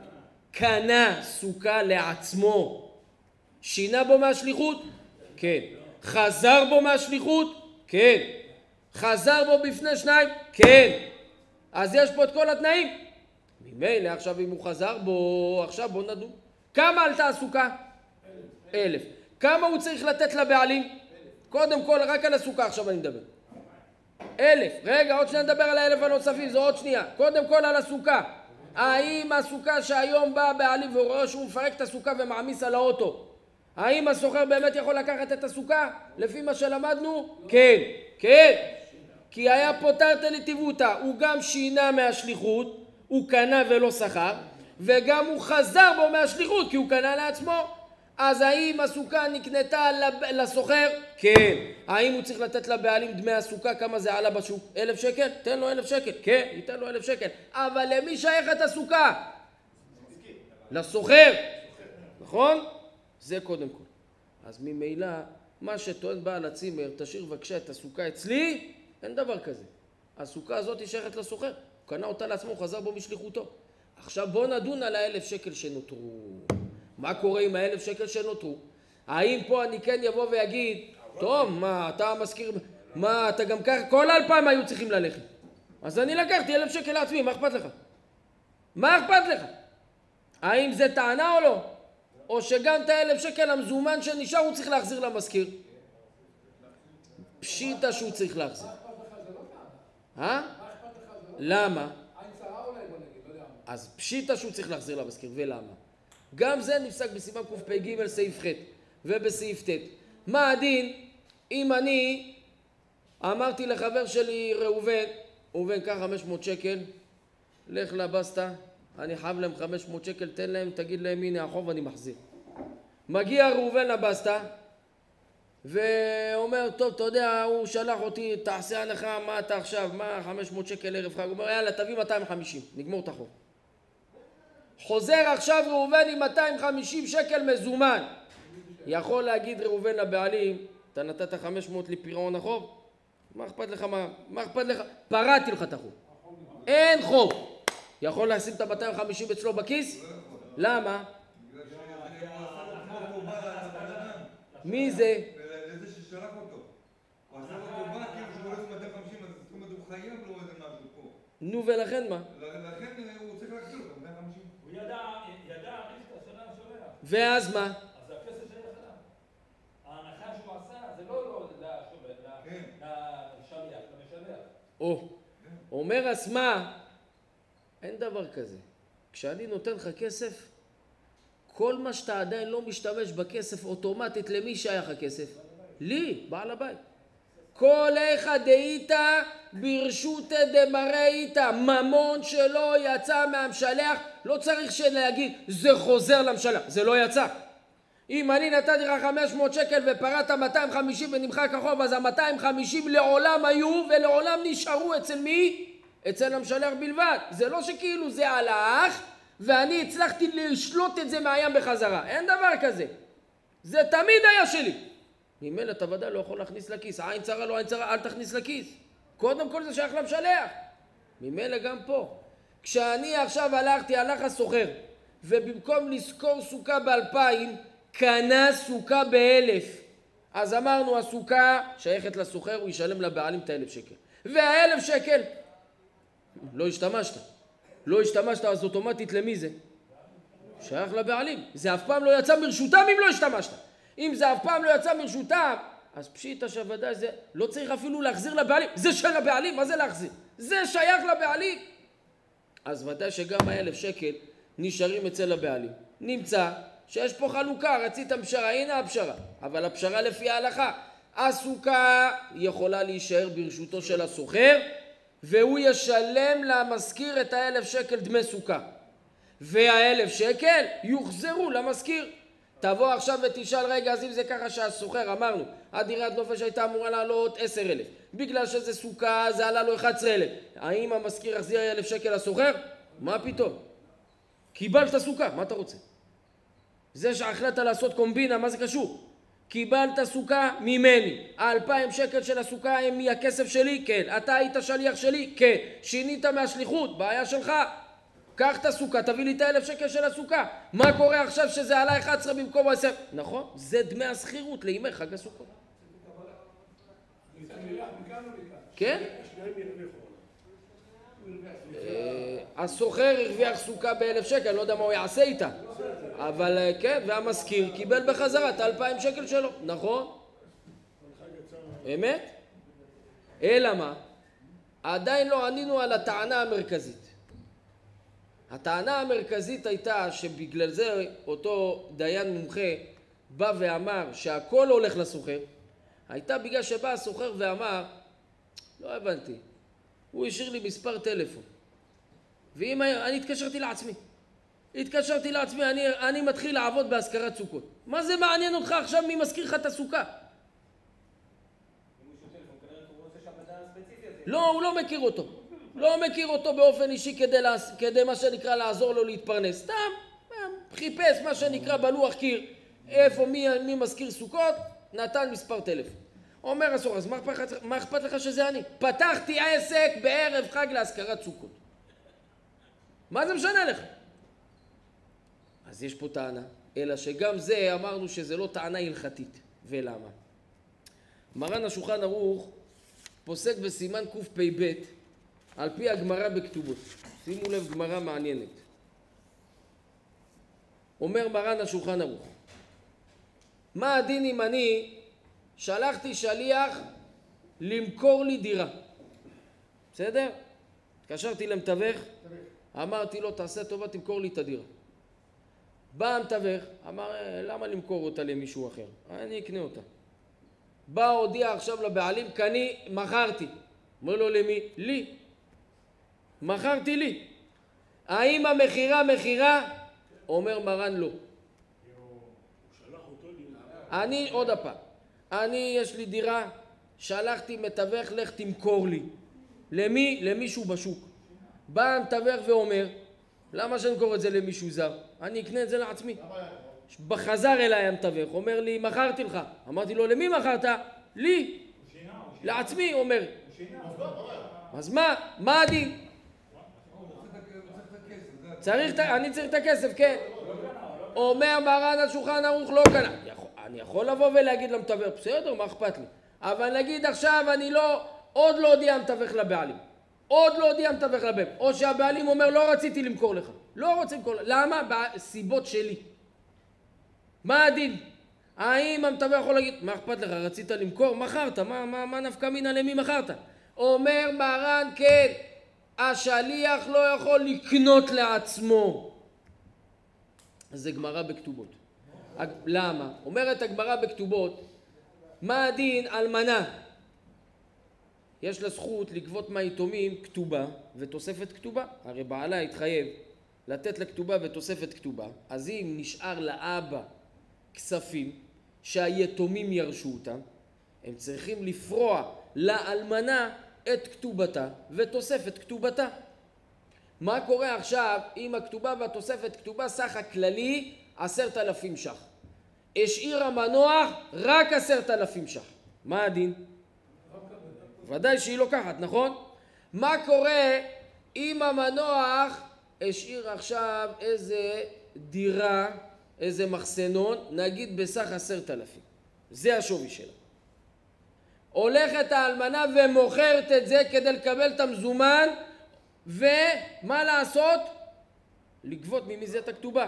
קנה סוכה לעצמו. שינה בו מהשליחות? כן. חזר בו מהשליחות? כן. חזר בו בפני שניים? כן. אז יש פה את כל התנאים. ממילא עכשיו אם הוא חזר בו, עכשיו בוא נדון. כמה עלתה הסוכה? 1,000. כמה הוא צריך לתת לבעלים? קודם כל, רק על הסוכה עכשיו אני מדבר. 1,000. רגע, עוד שניה נדבר על 1,000 הנוספים, זו עוד שנייה. קודם כל על הסוכה. האם הסוכה שהיום בא הבעלים והוא רואה שהוא מפרק את הסוכה ומעמיס על האוטו, האם הסוחר באמת יכול לקחת את הסוכה? לפי מה שלמדנו? כן. כן. כי היה פה תרתי לטיבותא. הוא גם שינה מהשליחות, הוא קנה ולא שכר, וגם הוא חזר בו מהשליחות כי הוא קנה לעצמו. אז האם הסוכה נקנתה לסוחר? כן. האם הוא צריך לתת לבעלים דמי הסוכה? כמה זה עלה בשוק? 1,000 שקל? תן לו 1,000 שקל. כן, ייתן לו 1,000 שקל. אבל למי שייכת הסוכה? לסוחר. נכון? זה קודם כל. אז ממילא, מה שטוען בעל הצימר, תשאיר בבקשה את הסוכה אצלי, אין דבר כזה. הסוכה הזאת היא שייכת לסוחר. הוא קנה אותה לעצמו, הוא חזר בו משליחותו. עכשיו בוא נדון על 1,000 שקל שנותרו. מה קורה עם 1,000 שקל שנותרו? האם פה אני כן יבוא ויגיד, טוב, מה, אתה מזכיר, מה, אתה גם ככה, כל 2,000 היו צריכים ללכת. אז אני לקחתי 1,000 שקל לעצמי, מה אכפת לך? מה אכפת לך? האם זה טענה או לא? או שגם את 1,000 שקל המזומן שנשאר הוא צריך להחזיר למזכיר? פשיטה שהוא צריך להחזיר. למה? אז פשיטה שהוא צריך להחזיר למזכיר, ולמה? גם זה נפסק בסימן קפ"ג סעיף ח' ובסעיף ט'. מה הדין אם אני אמרתי לחבר שלי ראובן קח 500 שקל, לך לבסטה, אני חייב להם 500 שקל, תן להם, תגיד להם הנה החוב אני מחזיר. מגיע ראובן לבסטה ואומר, טוב, אתה יודע, הוא שלח אותי, תעשה הנחה, מה אתה עכשיו, מה 500 שקל ערב חג? הוא אומר, יאללה, תביא 250, נגמור את החוב. חוזר עכשיו ראובן עם 250 שקל מזומן. יכול להגיד ראובן לבעלים, אתה נתת 500 לפירעון החוב? מה אכפת לך? מה אכפת לך? פרעתי לך את החוב. אין חוב. יכול לשים את 250 אצלו בכיס? למה? מי זה? זה ששלח אותו. הוא עשה אותו בא, כאילו שהוא הולך 250, אז זאת אומרת הוא חייב לו איזה משהו פה. נו ולכן מה? לכן הוא צריך להחזיר לו 250. הוא ידע רבקה שנה שולח. ואז מה? אז הכסף שייך אליו. ההנחה שהוא עשה זה לא למשלח. אומר אסמה, אין דבר כזה. כשאני נותן לך כסף, כל מה שאתה עדיין לא משתמש בכסף אוטומטית, למי שייך הכסף? לי, בעל הבית. כל איכא דאיתא ברשות דמראיתא, ממון שלא יצא מהמשלח, לא צריך להגיד זה חוזר למשלח, זה לא יצא. אם אני נתתי לך 500 שקל ופרעת 250 ונמחק החוב, אז ה-250 לעולם היו ולעולם נשארו אצל מי? אצל המשלח בלבד. זה לא שכאילו זה הלך ואני הצלחתי לשלוט את זה מהים בחזרה. אין דבר כזה. זה תמיד היה שלי. ממילא אתה ודאי לא יכול להכניס לכיס. עין צרה לא עין צרה, אל תכניס לכיס. קודם כל זה שייך למשלח. ממילא גם פה. כשאני עכשיו הלך הסוחר, ובמקום לזכור סוכה ב2,000, קנה סוכה ב1,000. אז אמרנו, הסוכה שייכת לסוחר, הוא ישלם לבעלים את 1,000 שקל. וה1,000 שקל, לא השתמשת. לא השתמשת, אז אוטומטית למי זה? שייך לבעלים. זה אף פעם לא יצא מרשותם אם לא השתמשת. אם זה אף פעם לא יצא מרשותם, אז פשיטה שהוודאי זה לא צריך אפילו להחזיר לבעלים. זה של הבעלים, מה זה להחזיר? זה שייך לבעלים. אז ודאי שגם ה1,000 שקל נשארים אצל הבעלים. נמצא שיש פה חלוקה, רציתם פשרה, הנה הפשרה. אבל הפשרה לפי ההלכה. הסוכה יכולה להישאר ברשותו של הסוחר, והוא ישלם למזכיר את ה1,000 שקל דמי סוכה. וה1,000 שקל יוחזרו למזכיר. תבוא עכשיו ותשאל, רגע, אז אם זה ככה שהסוחר, אמרנו, הדירת נופש הייתה אמורה לעלות 10,000. בגלל שזה סוכה זה עלה לו 11,000. האם המזכיר יחזיר 1,000 שקל לסוחר? מה פתאום? קיבלת סוכה, מה אתה רוצה? זה שהחלטת לעשות קומבינה, מה זה קשור? קיבלת סוכה ממני. 2,000 שקל של הסוכה הם מהכסף שלי? כן. אתה היית שליח שלי? כן. שינית מהשליחות, בעיה שלך. קח את הסוכה, תביא לי את 1,000 שקל של הסוכה. מה קורה עכשיו שזה עלה 11 במקום 10? נכון, זה דמי השכירות לימי חג הסוכות. כן? הסוחר הרוויח סוכה ב1,000 שקל, לא יודע מה הוא יעשה איתה. אבל כן, והמזכיר קיבל בחזרה את 2,000 שקל שלו, נכון? אמת? אלא מה? עדיין לא ענינו על הטענה המרכזית. הטענה המרכזית הייתה שבגלל זה אותו דיין מומחה בא ואמר שהכל הולך לסוחר. הייתה בגלל שבא הסוחר ואמר, לא הבנתי, הוא השאיר לי מספר טלפון. ואם אני התקשרתי לעצמי, אני מתחיל לעבוד בהשכרת סוכות. מה זה מעניין אותך עכשיו מי מזכיר לך את הסוכה? לא, הוא לא מכיר אותו. לא מכיר אותו באופן אישי כדי מה שנקרא לעזור לו להתפרנס. סתם, חיפש מה שנקרא בלוח קיר, איפה מי מזכיר סוכות, נתן מספר טלפון. אומר הסוחר, אז מה אכפת לך שזה אני? פתחתי עסק בערב חג להשכרת סוכות. מה זה משנה לך? אז יש פה טענה, אלא שגם זה אמרנו שזה לא טענה הלכתית. ולמה? מרן השולחן ערוך פוסק בסימן קפ"ב על פי הגמרא בכתובות. שימו לב, גמרא מעניינת. אומר מרן השולחן ערוך, מה הדין אם אני שלחתי שליח למכור לי דירה? בסדר? התקשרתי למתווך, אמרתי לו, תעשה טובה, תמכור לי את הדירה. בא המתווך, אמר, למה למכור אותה למישהו אחר? אני אקנה אותה. בא, הודיע עכשיו לבעלים, מכרתי. אומר לו, למי? לי. מכרתי לי. האם המחירה מחירה? אומר מרן לא. אני, עוד הפעם, יש לי דירה, שלחתי מתווך, לך תמכור לי. למי? למישהו בשוק. בא המתווך ואומר, למה שנמכור את זה למישהו זר? אני אקנה את זה לעצמי. בחזר אליי המתווך, אומר לי, מכרתי לך. אמרתי לו, למי מכרת? לי. לעצמי, אומר. אז מה הדין? אני צריך את הכסף, כן. אומר מרן השולחן ערוך לא קנה. אני יכול לבוא ולהגיד למתווך, בסדר, מה אכפת לי? אבל נגיד עכשיו עוד לא הודיע המתווך לבעלים. או שהבעלים אומר, לא רציתי למכור לך. לא רוצה למכור לך. למה? בסיבות שלי. מה הדין? האם המתווך יכול להגיד, מה אכפת לך? רצית למכור? מכרת. מה נפקא מינה למי מכרת? אומר מרן, כן, השליח לא יכול לקנות לעצמו. אז זה גמרא בכתובות. למה? אומרת הגמרא בכתובות, מה הדין? אלמנה. יש לה זכות לגבות מהיתומים כתובה ותוספת כתובה. הרי בעלה התחייב לתת לה כתובה ותוספת כתובה. אז אם נשאר לאבא כספים שהיתומים ירשו אותם, הם צריכים לפרוע לאלמנה את כתובתה ותוספת כתובתה. מה קורה עכשיו אם הכתובה והתוספת כתובה סך הכללי 10,000 ש"ח? השאיר המנוח רק 10,000 ש"ח. מה הדין? ודאי שהיא לוקחת, נכון? מה קורה אם המנוח השאיר עכשיו איזה דירה, איזה מחסנון, נגיד בסך 10,000. זה השווי שלה. הולכת האלמנה ומוכרת את זה כדי לקבל את המזומן, ומה לעשות? לגבות ממי זה את הכתובה.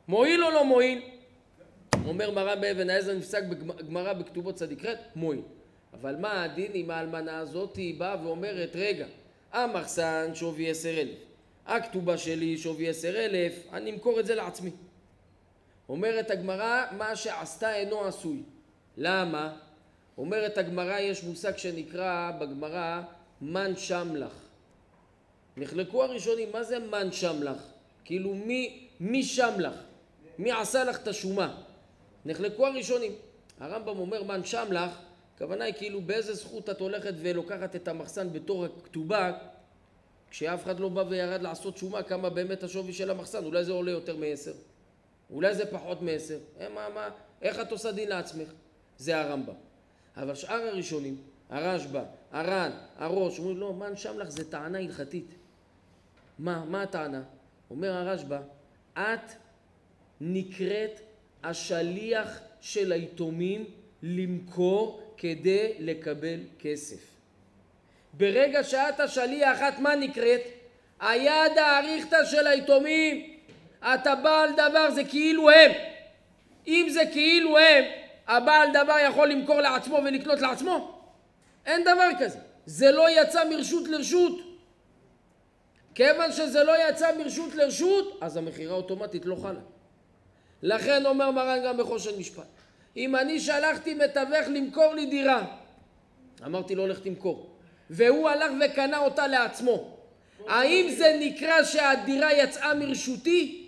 מועיל או לא מועיל? אומר מרן באבן העזר נפסק בגמרא בכתובות צדיק ח' מועיל. אבל מה הדין אם האלמנה הזאת היא באה ואומרת, רגע, המחסן שווי 10,000, הכתובה שלי שווי 10,000, אני אמכור את זה לעצמי. אומרת הגמרא, מה שעשתה אינו עשוי. למה? אומרת הגמרא, יש מושג שנקרא בגמרא מן שמלך. נחלקו הראשונים, מה זה מן שמלך? כאילו מי שמלך? מי עשה לך את השומה? נחלקו הראשונים. הרמב"ם אומר מן שמלך, הכוונה היא כאילו באיזה זכות את הולכת ולוקחת את המחסן בתור הכתובה, כשאף אחד לא בא וירד לעשות שומה כמה באמת השווי של המחסן. אולי זה עולה יותר מ10, אולי זה פחות מ10. איך את עושה דין לעצמך? זה הרמב"ם. אבל שאר הראשונים, הרשב"א, הר"ן, הראש, אומרים לא, מן שמלך זה טענה הלכתית. מה הטענה? אומר הרשב"א, את נקראת השליח של היתומים למכור כדי לקבל כסף. ברגע שאת השליח, את מה נקראת? היד האריכתא של היתומים. אתה בעל דבר, זה כאילו הם. אם זה כאילו הם, הבעל דבר יכול למכור לעצמו ולקנות לעצמו? אין דבר כזה. זה לא יצא מרשות לרשות. כיוון שזה לא יצא מרשות לרשות, אז המחירה אוטומטית לא חלה. לכן אומר מרן גם בחושן משפט, אם אני שלחתי מתווך למכור לי דירה, אמרתי לו הולך תמכור, והוא הלך וקנה אותה לעצמו, האם זה נקרא שהדירה יצאה מרשותי?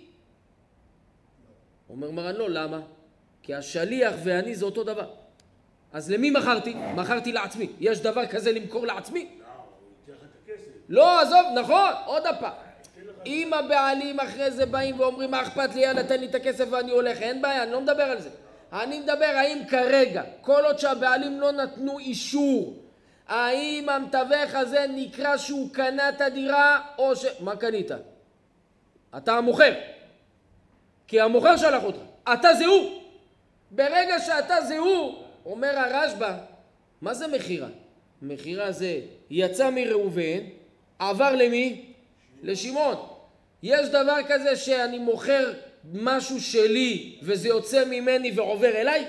אומר מרן לא, למה? כי השליח ואני זה אותו דבר. אז למי מכרתי? מכרתי לעצמי. יש דבר כזה למכור לעצמי? לא, עזוב, נכון, עוד הפעם. אם הבעלים אחרי זה באים ואומרים מה אכפת לי, יאללה תן לי את הכסף ואני הולך, אין בעיה, אני לא מדבר על זה. אני מדבר האם כרגע, כל עוד שהבעלים לא נתנו אישור, האם המתווך הזה נקרא שהוא קנה את הדירה או ש... מה קנית? אתה המוכר. כי המוכר שלח אותך. אתה זה הוא. ברגע שאתה זה הוא, אומר הרשב"א, מה זה מחירה? מחירה זה יצא מראובן, עבר למי? לשמעון. יש דבר כזה שאני מוכר משהו שלי וזה יוצא ממני ועובר אליי?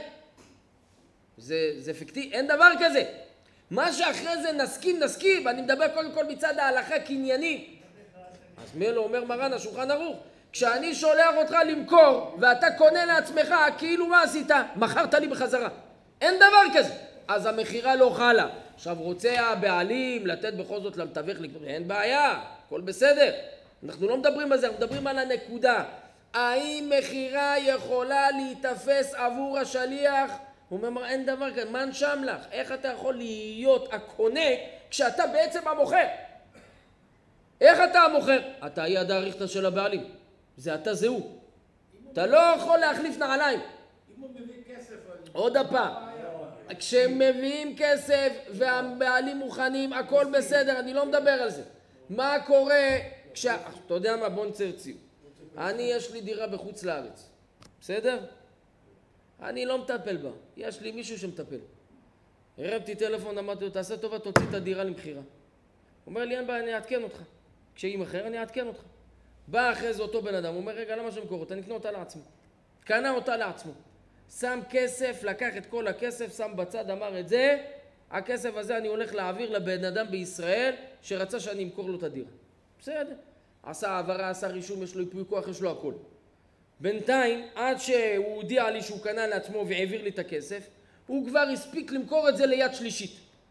זה פיקטיבי, אין דבר כזה. מה שאחרי זה נסכים, אני מדבר קודם כל מצד ההלכה קנייני. אז מי לא אומר מרן השולחן ערוך? כשאני שולח אותך למכור ואתה קונה לעצמך, כאילו מה עשית? מכרת לי בחזרה. אין דבר כזה. אז המחירה לא חלה. עכשיו רוצה הבעלים לתת בכל זאת למתווך לקנות, אין בעיה, הכל בסדר. אנחנו לא מדברים על זה, אנחנו מדברים על הנקודה. האם מחירה יכולה להתאפס עבור השליח? הוא אומר, אין דבר כזה, מן שמלך. איך אתה יכול להיות הקונה כשאתה בעצם המוכר? איך אתה המוכר? אתה היד האריכתא של הבעלים. זה אתה זהו. אתה לא יכול להחליף נעליים. אם הוא מביא כסף... עוד הפעם. כשמביאים כסף והבעלים מוכנים, הכל בסדר, אני לא מדבר על זה. מה קורה אתה יודע מה, בוא נצא ציור. יש לי דירה בחוץ לארץ. בסדר? אני לא מטפל בה. יש לי מישהו שמטפל. הרמתי טלפון, אמרתי לו, תעשה טובה, תוציא את הדירה למכירה. הוא אומר לי, אין בעיה, אני אעדכן אותך. כשהיא מכר, אני אעדכן אותך. בא אחרי זה אותו בן אדם, הוא אומר, רגע, למה שמכור אותה? נקנה אותה לעצמו. קנה אותה לעצמו. שם כסף, לקח את כל הכסף, שם בצד, אמר את זה, הכסף הזה אני הולך להעביר לבן אדם בישראל שרצה שאני אמכור לו את הדירה. בסדר. עשה העברה, עשה רישום, יש לו ייפוי כוח, יש לו הכל. בינתיים, עד שהוא הודיע לי שהוא קנה לעצמו והעביר לי את הכסף, הוא כבר הספיק למכור את זה ליד שלישית.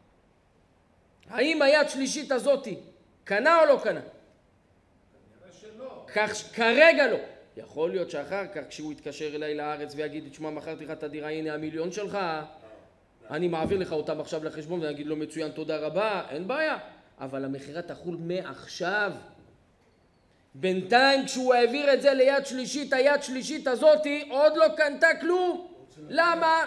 האם היד שלישית הזאת קנה או לא קנה? כרגע לא. יכול להיות שאחר כך כשהוא יתקשר אליי לארץ ויגיד, תשמע, מכרתי לך את הדירה, הנה המיליון שלך, אני מעביר לך אותם עכשיו לחשבון ואני אגיד לו מצוין, תודה רבה, אין בעיה. אבל המחירה תחול מעכשיו. בינתיים כשהוא העביר את זה ליד שלישית, היד שלישית הזאת עוד לא קנתה כלום. למה?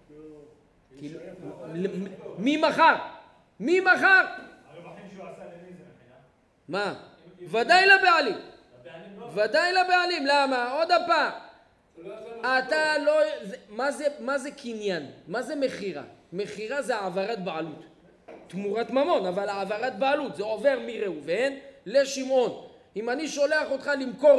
מי מכר? מי מכר? הרווחים שהוא עשה למי זה מכירה? מה? ודאי לבעלים. ודאי לבעלים. למה? עוד הפעם. אתה לא... מה זה קניין? מה זה מחירה? מחירה זה העברת בעלות. תמורת ממון, אבל העברת בעלות. זה עובר מראובן לשמעון. אם אני שולח אותך למכור לי,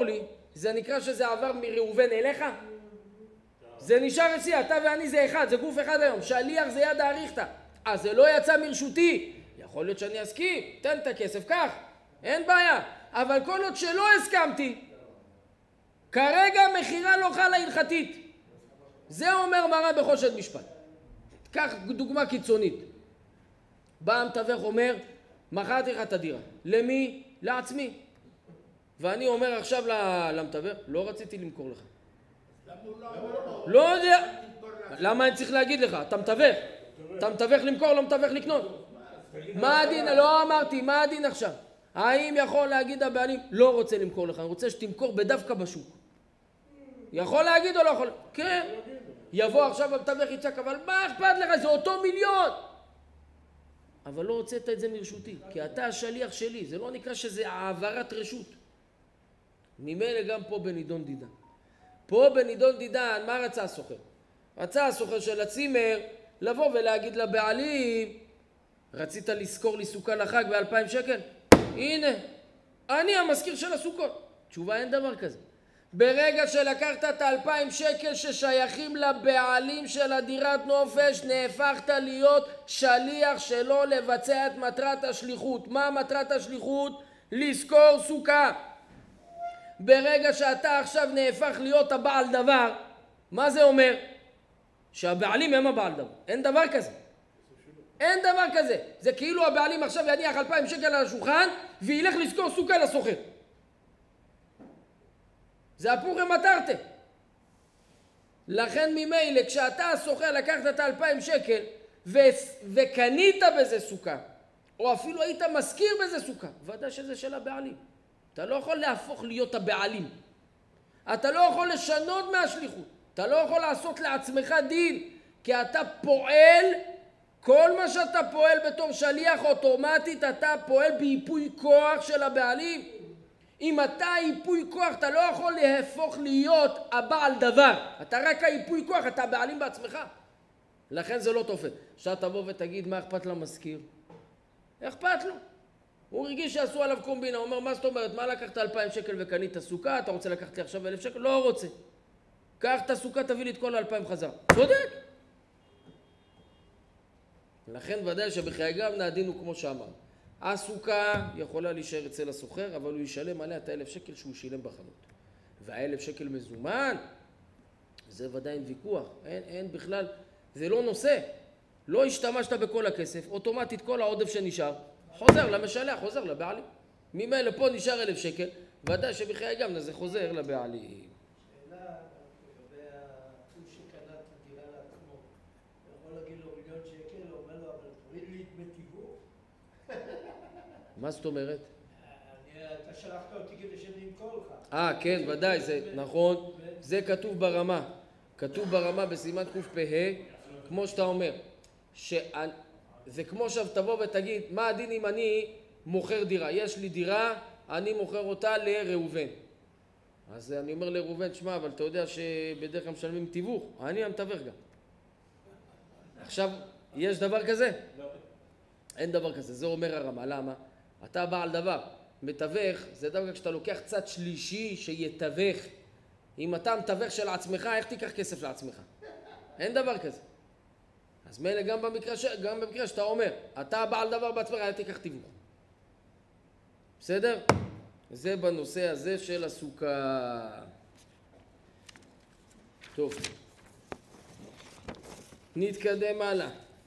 זה נקרא שזה עבר מראובן אליך? זה נשאר אצלי, אתה ואני זה אחד, זה גוף אחד היום. שליח זה יד האריכתא. אז זה לא יצא מרשותי. יכול להיות שאני אסכים, תן את הכסף, כך, אין בעיה. אבל כל עוד שלא הסכמתי, כרגע מחירה לא חלה הלכתית. זה אומר מרן בחושן משפט. קח דוגמה קיצונית. בא המתווך אומר, מכרתי לך את הדירה. למי? לעצמי. ואני אומר עכשיו למתווך, לא רציתי למכור לך. לא יודע. למה אני צריך להגיד לך? אתה מתווך. אתה מתווך למכור, לא מתווך לקנות. מה הדין? לא אמרתי, מה הדין עכשיו? האם יכול להגיד הבעלים, לא רוצה למכור לך, אני רוצה שתמכור בדווקא בשוק. יכול להגיד או לא יכול? כן. יבוא עכשיו המתווך יצעק, אבל מה אכפת לך? זה אותו מיליון. אבל לא הוצאת את זה מרשותי, כי אתה השליח שלי. זה לא נקרא שזה העברת רשות. ממילא גם פה בנידון דידן. פה בנידון דידן, מה רצה הסוחר? רצה הסוחר של הצימר לבוא ולהגיד לבעלים, רצית לזכור לי סוכה לחג ב2,000 שקל? הנה, אני המזכיר של הסוכות. תשובה, אין דבר כזה. ברגע שלקחת את 2,000 שקל ששייכים לבעלים של הדירת נופש, נהפכת להיות שליח שלו לבצע את מטרת השליחות. מה מטרת השליחות? לזכור סוכה. ברגע שאתה עכשיו נהפך להיות הבעל דבר, מה זה אומר? שהבעלים הם הבעל דבר. אין דבר כזה. אין דבר כזה. זה כאילו הבעלים עכשיו יניח 2,000 שקל על השולחן וילך לזכור סוכה לסוחר. זה הפורי מטרתה. לכן ממילא כשאתה הסוחר לקחת את 2,000 שקל וקנית בזה סוכה, או אפילו היית מזכיר בזה סוכה, ודאי שזה של הבעלים. אתה לא יכול להפוך להיות הבעלים. אתה לא יכול לשנות מהשליחות. אתה לא יכול לעשות לעצמך דין, כי אתה פועל, כל מה שאתה פועל בתור שליח אוטומטית, אתה פועל בהיפוי כוח של הבעלים. אם אתה היפוי כוח, אתה לא יכול להפוך להיות הבעל דבר. אתה רק היפוי כוח, אתה הבעלים בעצמך. לכן זה לא תופס. עכשיו תבוא ותגיד, מה אכפת למזכיר? אכפת לו. הוא הרגיש שעשו עליו קומבינה, הוא אומר, מה זאת אומרת? מה לקחת 2,000 שקל וקנית סוכה? אתה רוצה לקחת לי עכשיו 1,000 שקל? לא רוצה. קח את הסוכה, תביא לי את כל 2,000 חזר. צודק. לכן ודאי שבחיי גמנא הדין הוא כמו שאמר. הסוכה יכולה להישאר אצל הסוחר, אבל הוא ישלם עליה את 1,000 שקל שהוא שילם בחנות. וה1,000 שקל מזומן, זה ודאי אין ויכוח. אין בכלל, זה לא נושא. לא השתמשת בכל הכסף, אוטומטית כל העודף שנשאר, חוזר למשלח, חוזר לבעלים. ממילא פה נשאר 1,000 שקל, ודאי שבחיי גמנא זה חוזר לבעלים. שאלה לגבי הוא שקנה את הדירה לעצמו, יכול להגיד לו 1,000,000 שקל, הוא אומר לו, אבל תוריד לי דמי תיווך? מה זאת אומרת? אתה שלחת אותי כדי שאני אמכור לך. כן, ודאי, זה נכון. זה כתוב ברמה. כתוב ברמה בסימן קפ"ה, כמו שאתה אומר. זה כמו שתבוא ותגיד, מה הדין אם אני מוכר דירה? יש לי דירה, אני מוכר אותה לראובן. אז אני אומר לראובן, שמע, אבל אתה יודע שבדרך כלל משלמים תיווך. אני המתווך גם. עכשיו, יש דבר כזה? אין דבר כזה, זה אומר הרמה. למה? אתה בעל דבר. מתווך, זה דווקא כשאתה לוקח צד שלישי שיתווך. אם אתה מתווך של עצמך, איך תיקח כסף לעצמך? אין דבר כזה. אז מילא גם במקרה שאתה אומר, אתה בעל דבר בעצמך, אל תיקח תיווך. בסדר? זה בנושא הזה של הסוכה. טוב. נתקדם הלאה.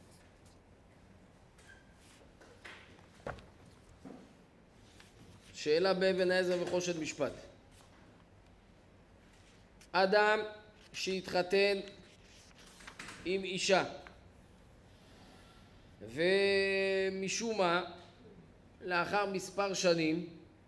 שאלה באבן העזר וחושן משפט. אדם שהתחתן עם אישה ומשום מה לאחר מספר שנים,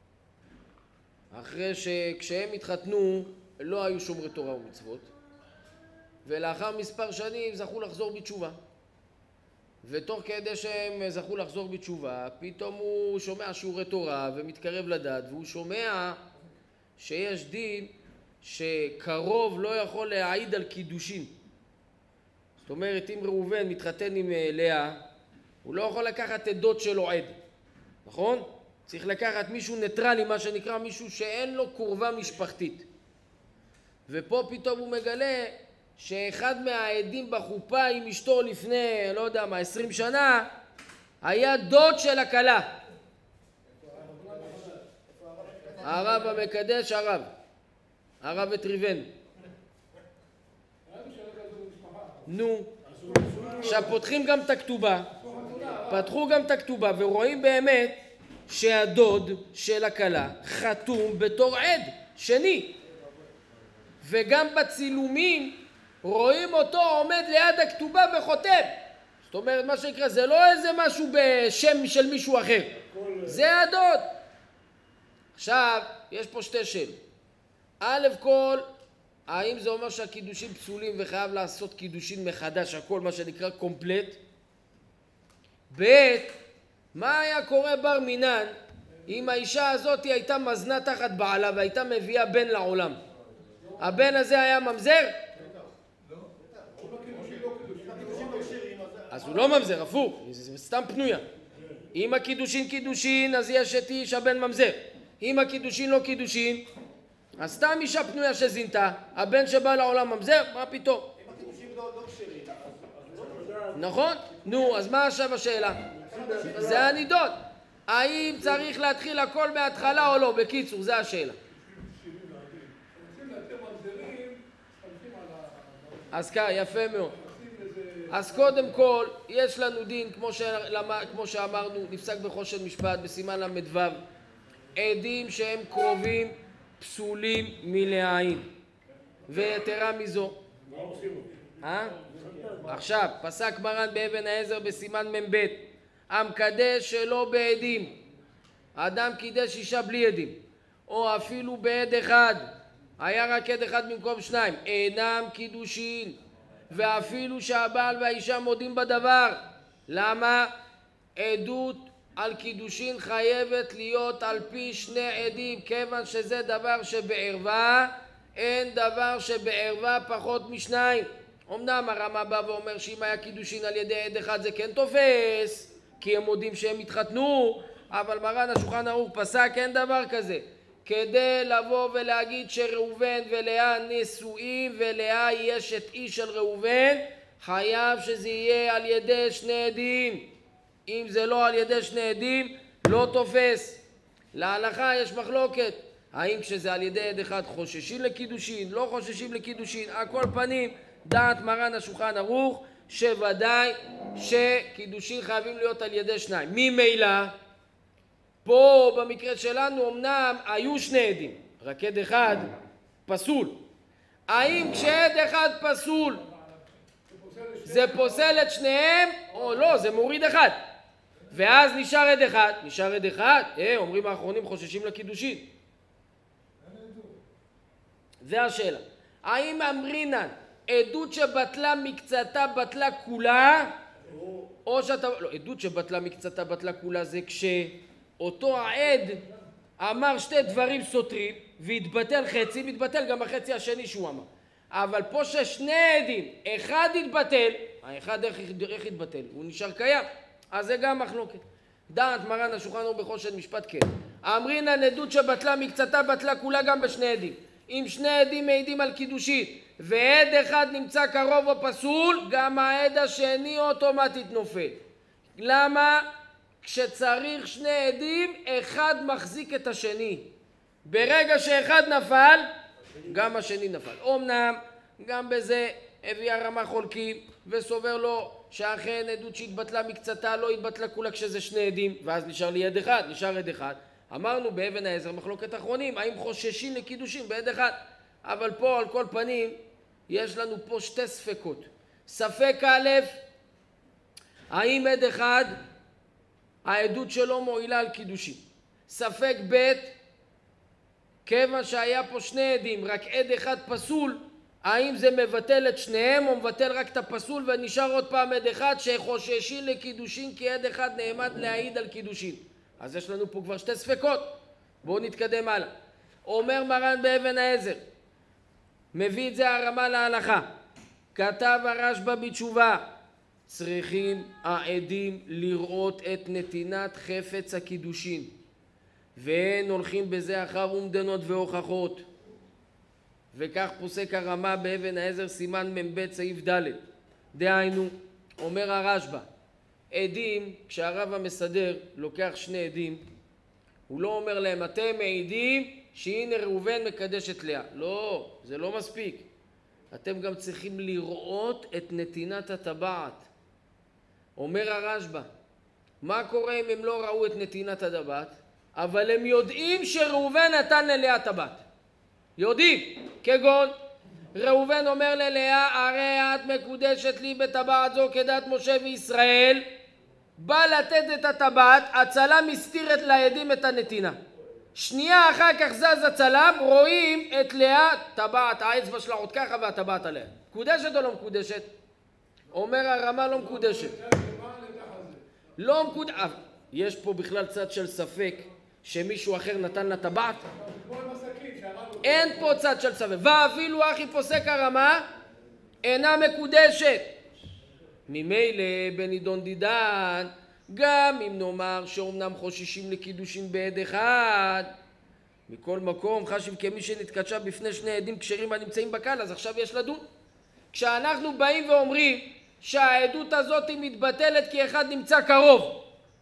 אחרי שכשהם התחתנו לא היו שומרי תורה ומצוות, ולאחר מספר שנים זכו לחזור בתשובה, ותוך כדי שהם זכו לחזור בתשובה, פתאום הוא שומע שיעורי תורה ומתקרב לדת, והוא שומע שיש דין שקרוב לא יכול להעיד על קידושין. זאת אומרת, אם ראובן מתחתן עם לאה, הוא לא יכול לקחת עדות שלו עד, נכון? צריך לקחת מישהו ניטרלי, מה שנקרא מישהו שאין לו קורבה משפחתית. ופה פתאום הוא מגלה שאחד מהעדים בחופה עם אשתו לפני, לא יודע מה, 20 שנה, היה דוד של הכלה. הרב המקדש, הרב וטריבן. נו, עכשיו פותחים גם את הכתובה, פתחו גם את הכתובה ורואים באמת שהדוד של הכלה חתום בתור עד שני, וגם בצילומים רואים אותו עומד ליד הכתובה וחותם. זאת אומרת, מה שנקרא, זה לא איזה משהו בשם של מישהו אחר, זה הדוד. עכשיו, יש פה שתי שאלות. א' כל, האם זה אומר שהקידושים פסולים וחייב לעשות קידושין מחדש, הכל מה שנקרא קומפלט? ב', מה היה קורה בר מינן אם האישה הזאת הייתה מזנה תחת בעלה והייתה מביאה בן לעולם? הבן הזה היה ממזר? אז הוא לא ממזר, הפוך, זה סתם פנויה. אם הקידושין קידושין, אז יש את איש הבן ממזר. אם הקידושין לא קידושין, אז סתם אישה פנויה שזינתה, הבן שבא לעולם ממזר, מה פתאום? אם הקידושים לא כשרים, נכון? נו, אז מה עכשיו השאלה? זה הנידון. האם צריך להתחיל הכל מההתחלה או לא? בקיצור, זה השאלה. אז כך, יפה מאוד. אז קודם כל, יש לנו דין, כמו שאמרנו, נפסק בחושן משפט, בסימן למדו, עדים שהם קרובים, פסולים מלעין. ויתרה מזו. עכשיו, פסק מרן באבן העזר בסימן מ"ב, המקדש שלא בעדים, האדם קידש אישה בלי עדים, או אפילו בעד אחד, היה רק עד אחד במקום שניים, אינם קידושין, ואפילו שהבעל והאישה מודים בדבר. למה? עדות על קידושין חייבת להיות על פי שני עדים, כיוון שזה דבר שבערווה, אין דבר שבערווה פחות משניים. אמנם הרמה בא ואומר שאם היה קידושין על ידי עד אחד זה כן תופס, כי הם מודים שהם התחתנו, אבל מרן השולחן ערוך פסק אין דבר כזה. כדי לבוא ולהגיד שראובן ולאה נשואים ולאה היא אשת איש של ראובן, חייב שזה יהיה על ידי שני עדים. אם זה לא על ידי שני עדים, לא תופס. להלכה יש מחלוקת. האם כשזה על ידי עד אחד חוששים לקידושין, לא חוששים לקידושין, על כל פנים דעת מרן השולחן ערוך שוודאי שקידושין חייבים להיות על ידי שניים. ממילא פה במקרה שלנו אמנם היו שני עדים, רק עד אחד פסול. האם כשעד אחד פסול זה פוסל את שניהם או לא? זה מוריד אחד. ואז נשאר עד אחד. נשאר עד אחד? אומרים האחרונים חוששים לקידושין. זה השאלה. האם אמרינן עדות שבטלה מקצתה בטלה כולה, או שאתה... לא, עדות שבטלה מקצתה בטלה כולה זה כשאותו העד אמר שתי דברים סותרים והתבטל חצי, מתבטל גם החצי השני שהוא אמר. אבל פה ששני עדים, אחד התבטל, האחד איך התבטל? הוא נשאר קיים. אז זה גם מחלוקת. דעת מרן השולחן ערוך בחושן משפט כן. אמרינן עדות שבטלה מקצתה בטלה כולה גם בשני עדים. אם שני עדים מעידים על קידושין ועד אחד נמצא קרוב או פסול, גם העד השני אוטומטית נופל. למה? כשצריך שני עדים, אחד מחזיק את השני. ברגע שאחד נפל, גם השני נפל. אמנם, גם בזה הביא הרמה חולקים וסובר לו שאכן עדות שהתבטלה מקצתה לא התבטלה כולה כשזה שני עדים, ואז נשאר לי עד אחד, נשאר עד אחד. אמרנו באבן העזר מחלוקת אחרונים, האם חוששים לקידושים בעד אחד? אבל פה על כל פנים יש לנו פה שתי ספקות. ספק א', האם עד אחד העדות שלו מועילה על קידושים? ספק ב', כיוון שהיה פה שני עדים, רק עד אחד פסול, האם זה מבטל את שניהם או מבטל רק את הפסול ונשאר עוד פעם עד אחד שחוששים לקידושין כי עד אחד נעמד להעיד על קידושין? אז יש לנו פה כבר שתי ספקות. בואו נתקדם הלאה. אומר מרן באבן העזר, מביא את זה הרמה להלכה. כתב הרשב"א בתשובה, צריכים העדים לראות את נתינת חפץ הקידושין. ואין הולכים בזה אחר אומדנות והוכחות. וכך פוסק הרמה באבן העזר סימן מ"ב סעיף ד'. דהיינו, אומר הרשב"א, עדים, כשהרב המסדר לוקח שני עדים, הוא לא אומר להם, אתם מעידים שהנה ראובן מקדש את לאה. לא, זה לא מספיק. אתם גם צריכים לראות את נתינת הטבעת. אומר הרשב"א, מה קורה אם הם לא ראו את נתינת הטבעת? אבל הם יודעים שראובן נתן ללאה טבעת. יודעים, כגון, ראובן אומר ללאה, הרי את מקודשת לי בטבעת זו כדת משה וישראל, בא לתת את הטבעת, הצלם מסתיר לעדים את הנתינה. שנייה אחר כך זז הצלם, רואים את לאה, טבעת, האצבע שלה עוד ככה והטבעת עליה. מקודשת או לא מקודשת? אומר הרמה לא מקודשת. לא מקודשת. יש פה בכלל צד של ספק שמישהו אחר נתן לה טבעת? אין פה צד של ספק. ואפילו אחי פוסק הרמה אינה מקודשת. ממילא בנידון דידן, גם אם נאמר שאומנם חוששים לקידושין בעד אחד, מכל מקום חשיב כמי שנתקדשה בפני שני עדים כשרים הנמצאים בקהל, אז עכשיו יש לדון. כשאנחנו באים ואומרים שהעדות הזאת היא מתבטלת כי אחד נמצא קרוב,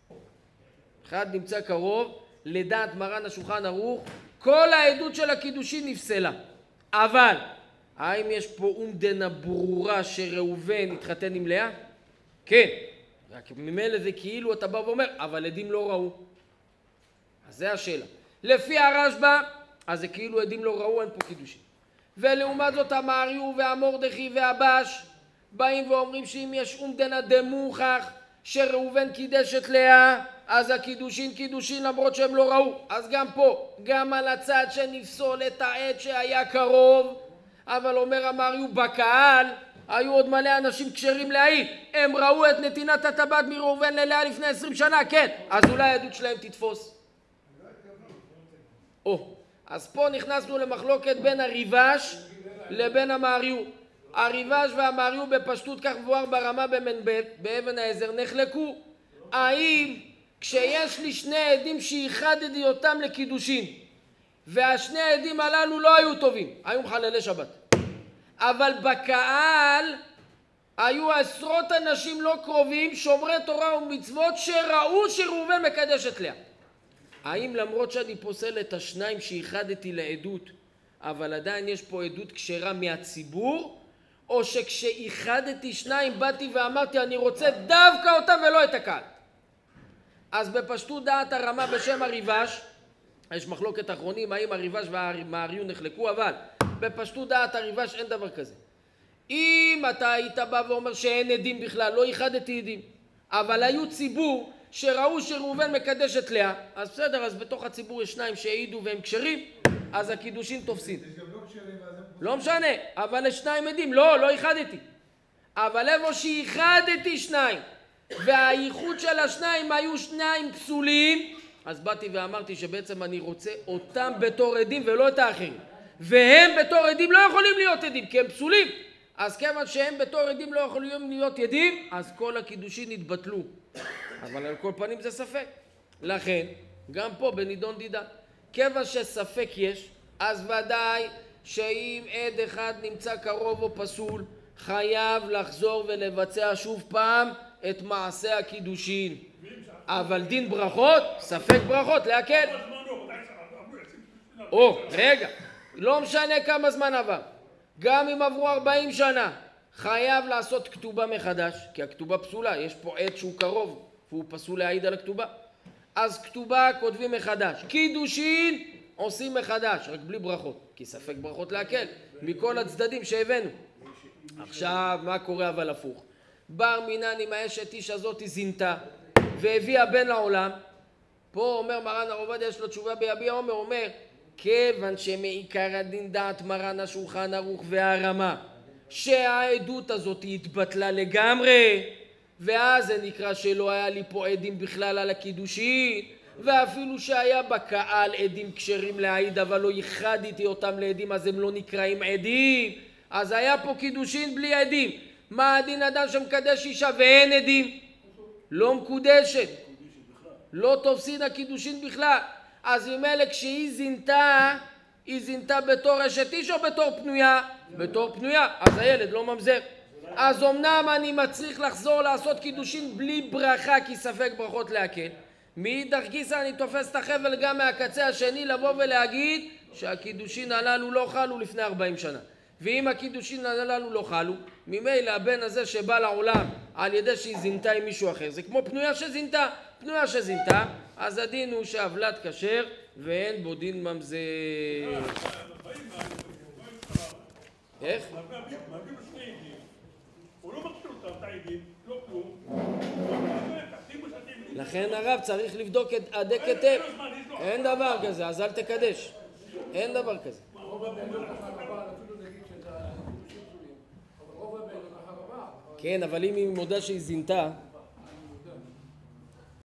אחד נמצא קרוב, לדעת מרן השולחן ערוך, כל העדות של הקידושין נפסלה. אבל האם יש פה אומדנה ברורה שראובן התחתן עם לאה? כן. רק ממילא זה כאילו אתה בא ואומר, אבל עדים לא ראו. אז זה השאלה. לפי הרשב"א, אז זה כאילו עדים לא ראו, אין פה קידושין. ולעומת זאת המאריו והמורדכי והבש באים ואומרים שאם יש אומדנה דמוכח שראובן קידש את לאה, אז הקידושין קידושין למרות שהם לא ראו. אז גם פה, גם על הצד שנפסול את העד שהיה קרוב, אבל אומר המאריו בקהל היו עוד מלא אנשים כשרים להעיד, הם ראו את נתינת הטבעת מראובן ללאה לפני 20 שנה, כן, אז אולי העדות שלהם תתפוס. אז פה נכנסנו למחלוקת בין הריבש לבין המאריו. הריבש והמאריו בפשטות כך מבואר ברמה במ"ב באבן העזר נחלקו האם כשיש לי שני עדים שייחדתי אותם לקידושין והשני העדים הללו לא היו טובים, היו מחללי שבת, אבל בקהל היו עשרות אנשים לא קרובים שומרי תורה ומצוות שראו שראובן מקדש את לאה, האם למרות שאני פוסל את השניים שייחדתי לעדות אבל עדיין יש פה עדות כשרה מהציבור, או שכשייחדתי שניים באתי ואמרתי אני רוצה דווקא אותם ולא את הקהל? אז בפשטות דעת הרמה בשם הריבש, יש מחלוקת אחרונים האם הריבש והמאריו נחלקו, אבל בפשטות דעת הריבש אין דבר כזה. אם אתה היית בא ואומר שאין עדים בכלל, לא ייחדתי עדים, אבל היו ציבור שראו שראובן מקדש את לאה, אז בסדר, אז בתוך הציבור יש שניים שהעידו והם כשרים, אז הקידושין תופסים. לא משנה, אבל לשניים עדים, לא ייחדתי. אבל איפה שייחדתי שניים, והייחוד של השניים היו שניים פסולים, אז באתי ואמרתי שבעצם אני רוצה אותם בתור עדים ולא את האחרים. והם בתור עדים לא יכולים להיות עדים, כי הם פסולים. אז כיוון שהם בתור עדים לא יכולים להיות עדים, אז כל הקידושין התבטלו. אבל על כל פנים זה ספק. לכן, גם פה בנידון דידה, כיוון שספק יש, אז ודאי שאם עד אחד נמצא קרוב או פסול, חייב לחזור ולבצע שוב פעם את מעשה הקידושין. אבל דין ברכות, ספק ברכות, להקל. רגע, לא משנה כמה זמן עבר. גם אם עברו 40 שנה, חייב לעשות כתובה מחדש, כי הכתובה פסולה, יש פה עד שהוא קרוב, והוא פסול להעיד על הכתובה. אז כתובה כותבים מחדש, קידושין עושים מחדש, רק בלי ברכות, כי ספק ברכות להקל, מכל הצדדים שהבאנו. עכשיו, מה קורה אבל הפוך? בר מינן אם האשת איש הזאת זינתה, והביאה בן לעולם, פה אומר מרן הרב עובדיה, יש לו תשובה ביביע עומר, אומר, כיוון שמעיקר הדין דעת מרן השולחן ערוך והרמה, שהעדות הזאת התבטלה לגמרי, ואז זה נקרא שלא היה לי פה עדים בכלל על הקידושין, ואפילו שהיה בקהל עדים כשרים להעיד, אבל לא ייחדתי אותם לעדים, אז הם לא נקראים עדים, אז היה פה קידושין בלי עדים. מה הדין אדם שמקדש אישה ואין עדים? לא מקודשת, לא תופסין הקידושין בכלל. אז ממילא כשהיא זינתה, היא זינתה בתור אשת איש או בתור פנויה? בתור פנויה, אז הילד לא ממזר. אז אמנם אני מצריך לחזור לעשות קידושין בלי ברכה, כי ספק ברכות להקל. מאידך גיסא אני תופס את החבל גם מהקצה השני לבוא ולהגיד שהקידושין הללו לא חלו לפני 40 שנה. ואם הקידושין הללו לא חלו, ממילא הבן הזה שבא לעולם על ידי שהיא זינתה עם מישהו אחר, זה כמו פנויה שזינתה. פנויה שזינתה, אז הדין הוא שהבלת כשר ואין בו דין ממזר. איך? מעבירו שני עדים, הוא לא מכיר אותם, את העדים, לא כלום. לכן הרב צריך לבדוק את הדק היטב. אין דבר כזה, אז אל תקדש. אין דבר כזה. כן, אבל אם היא מודה שהיא זינתה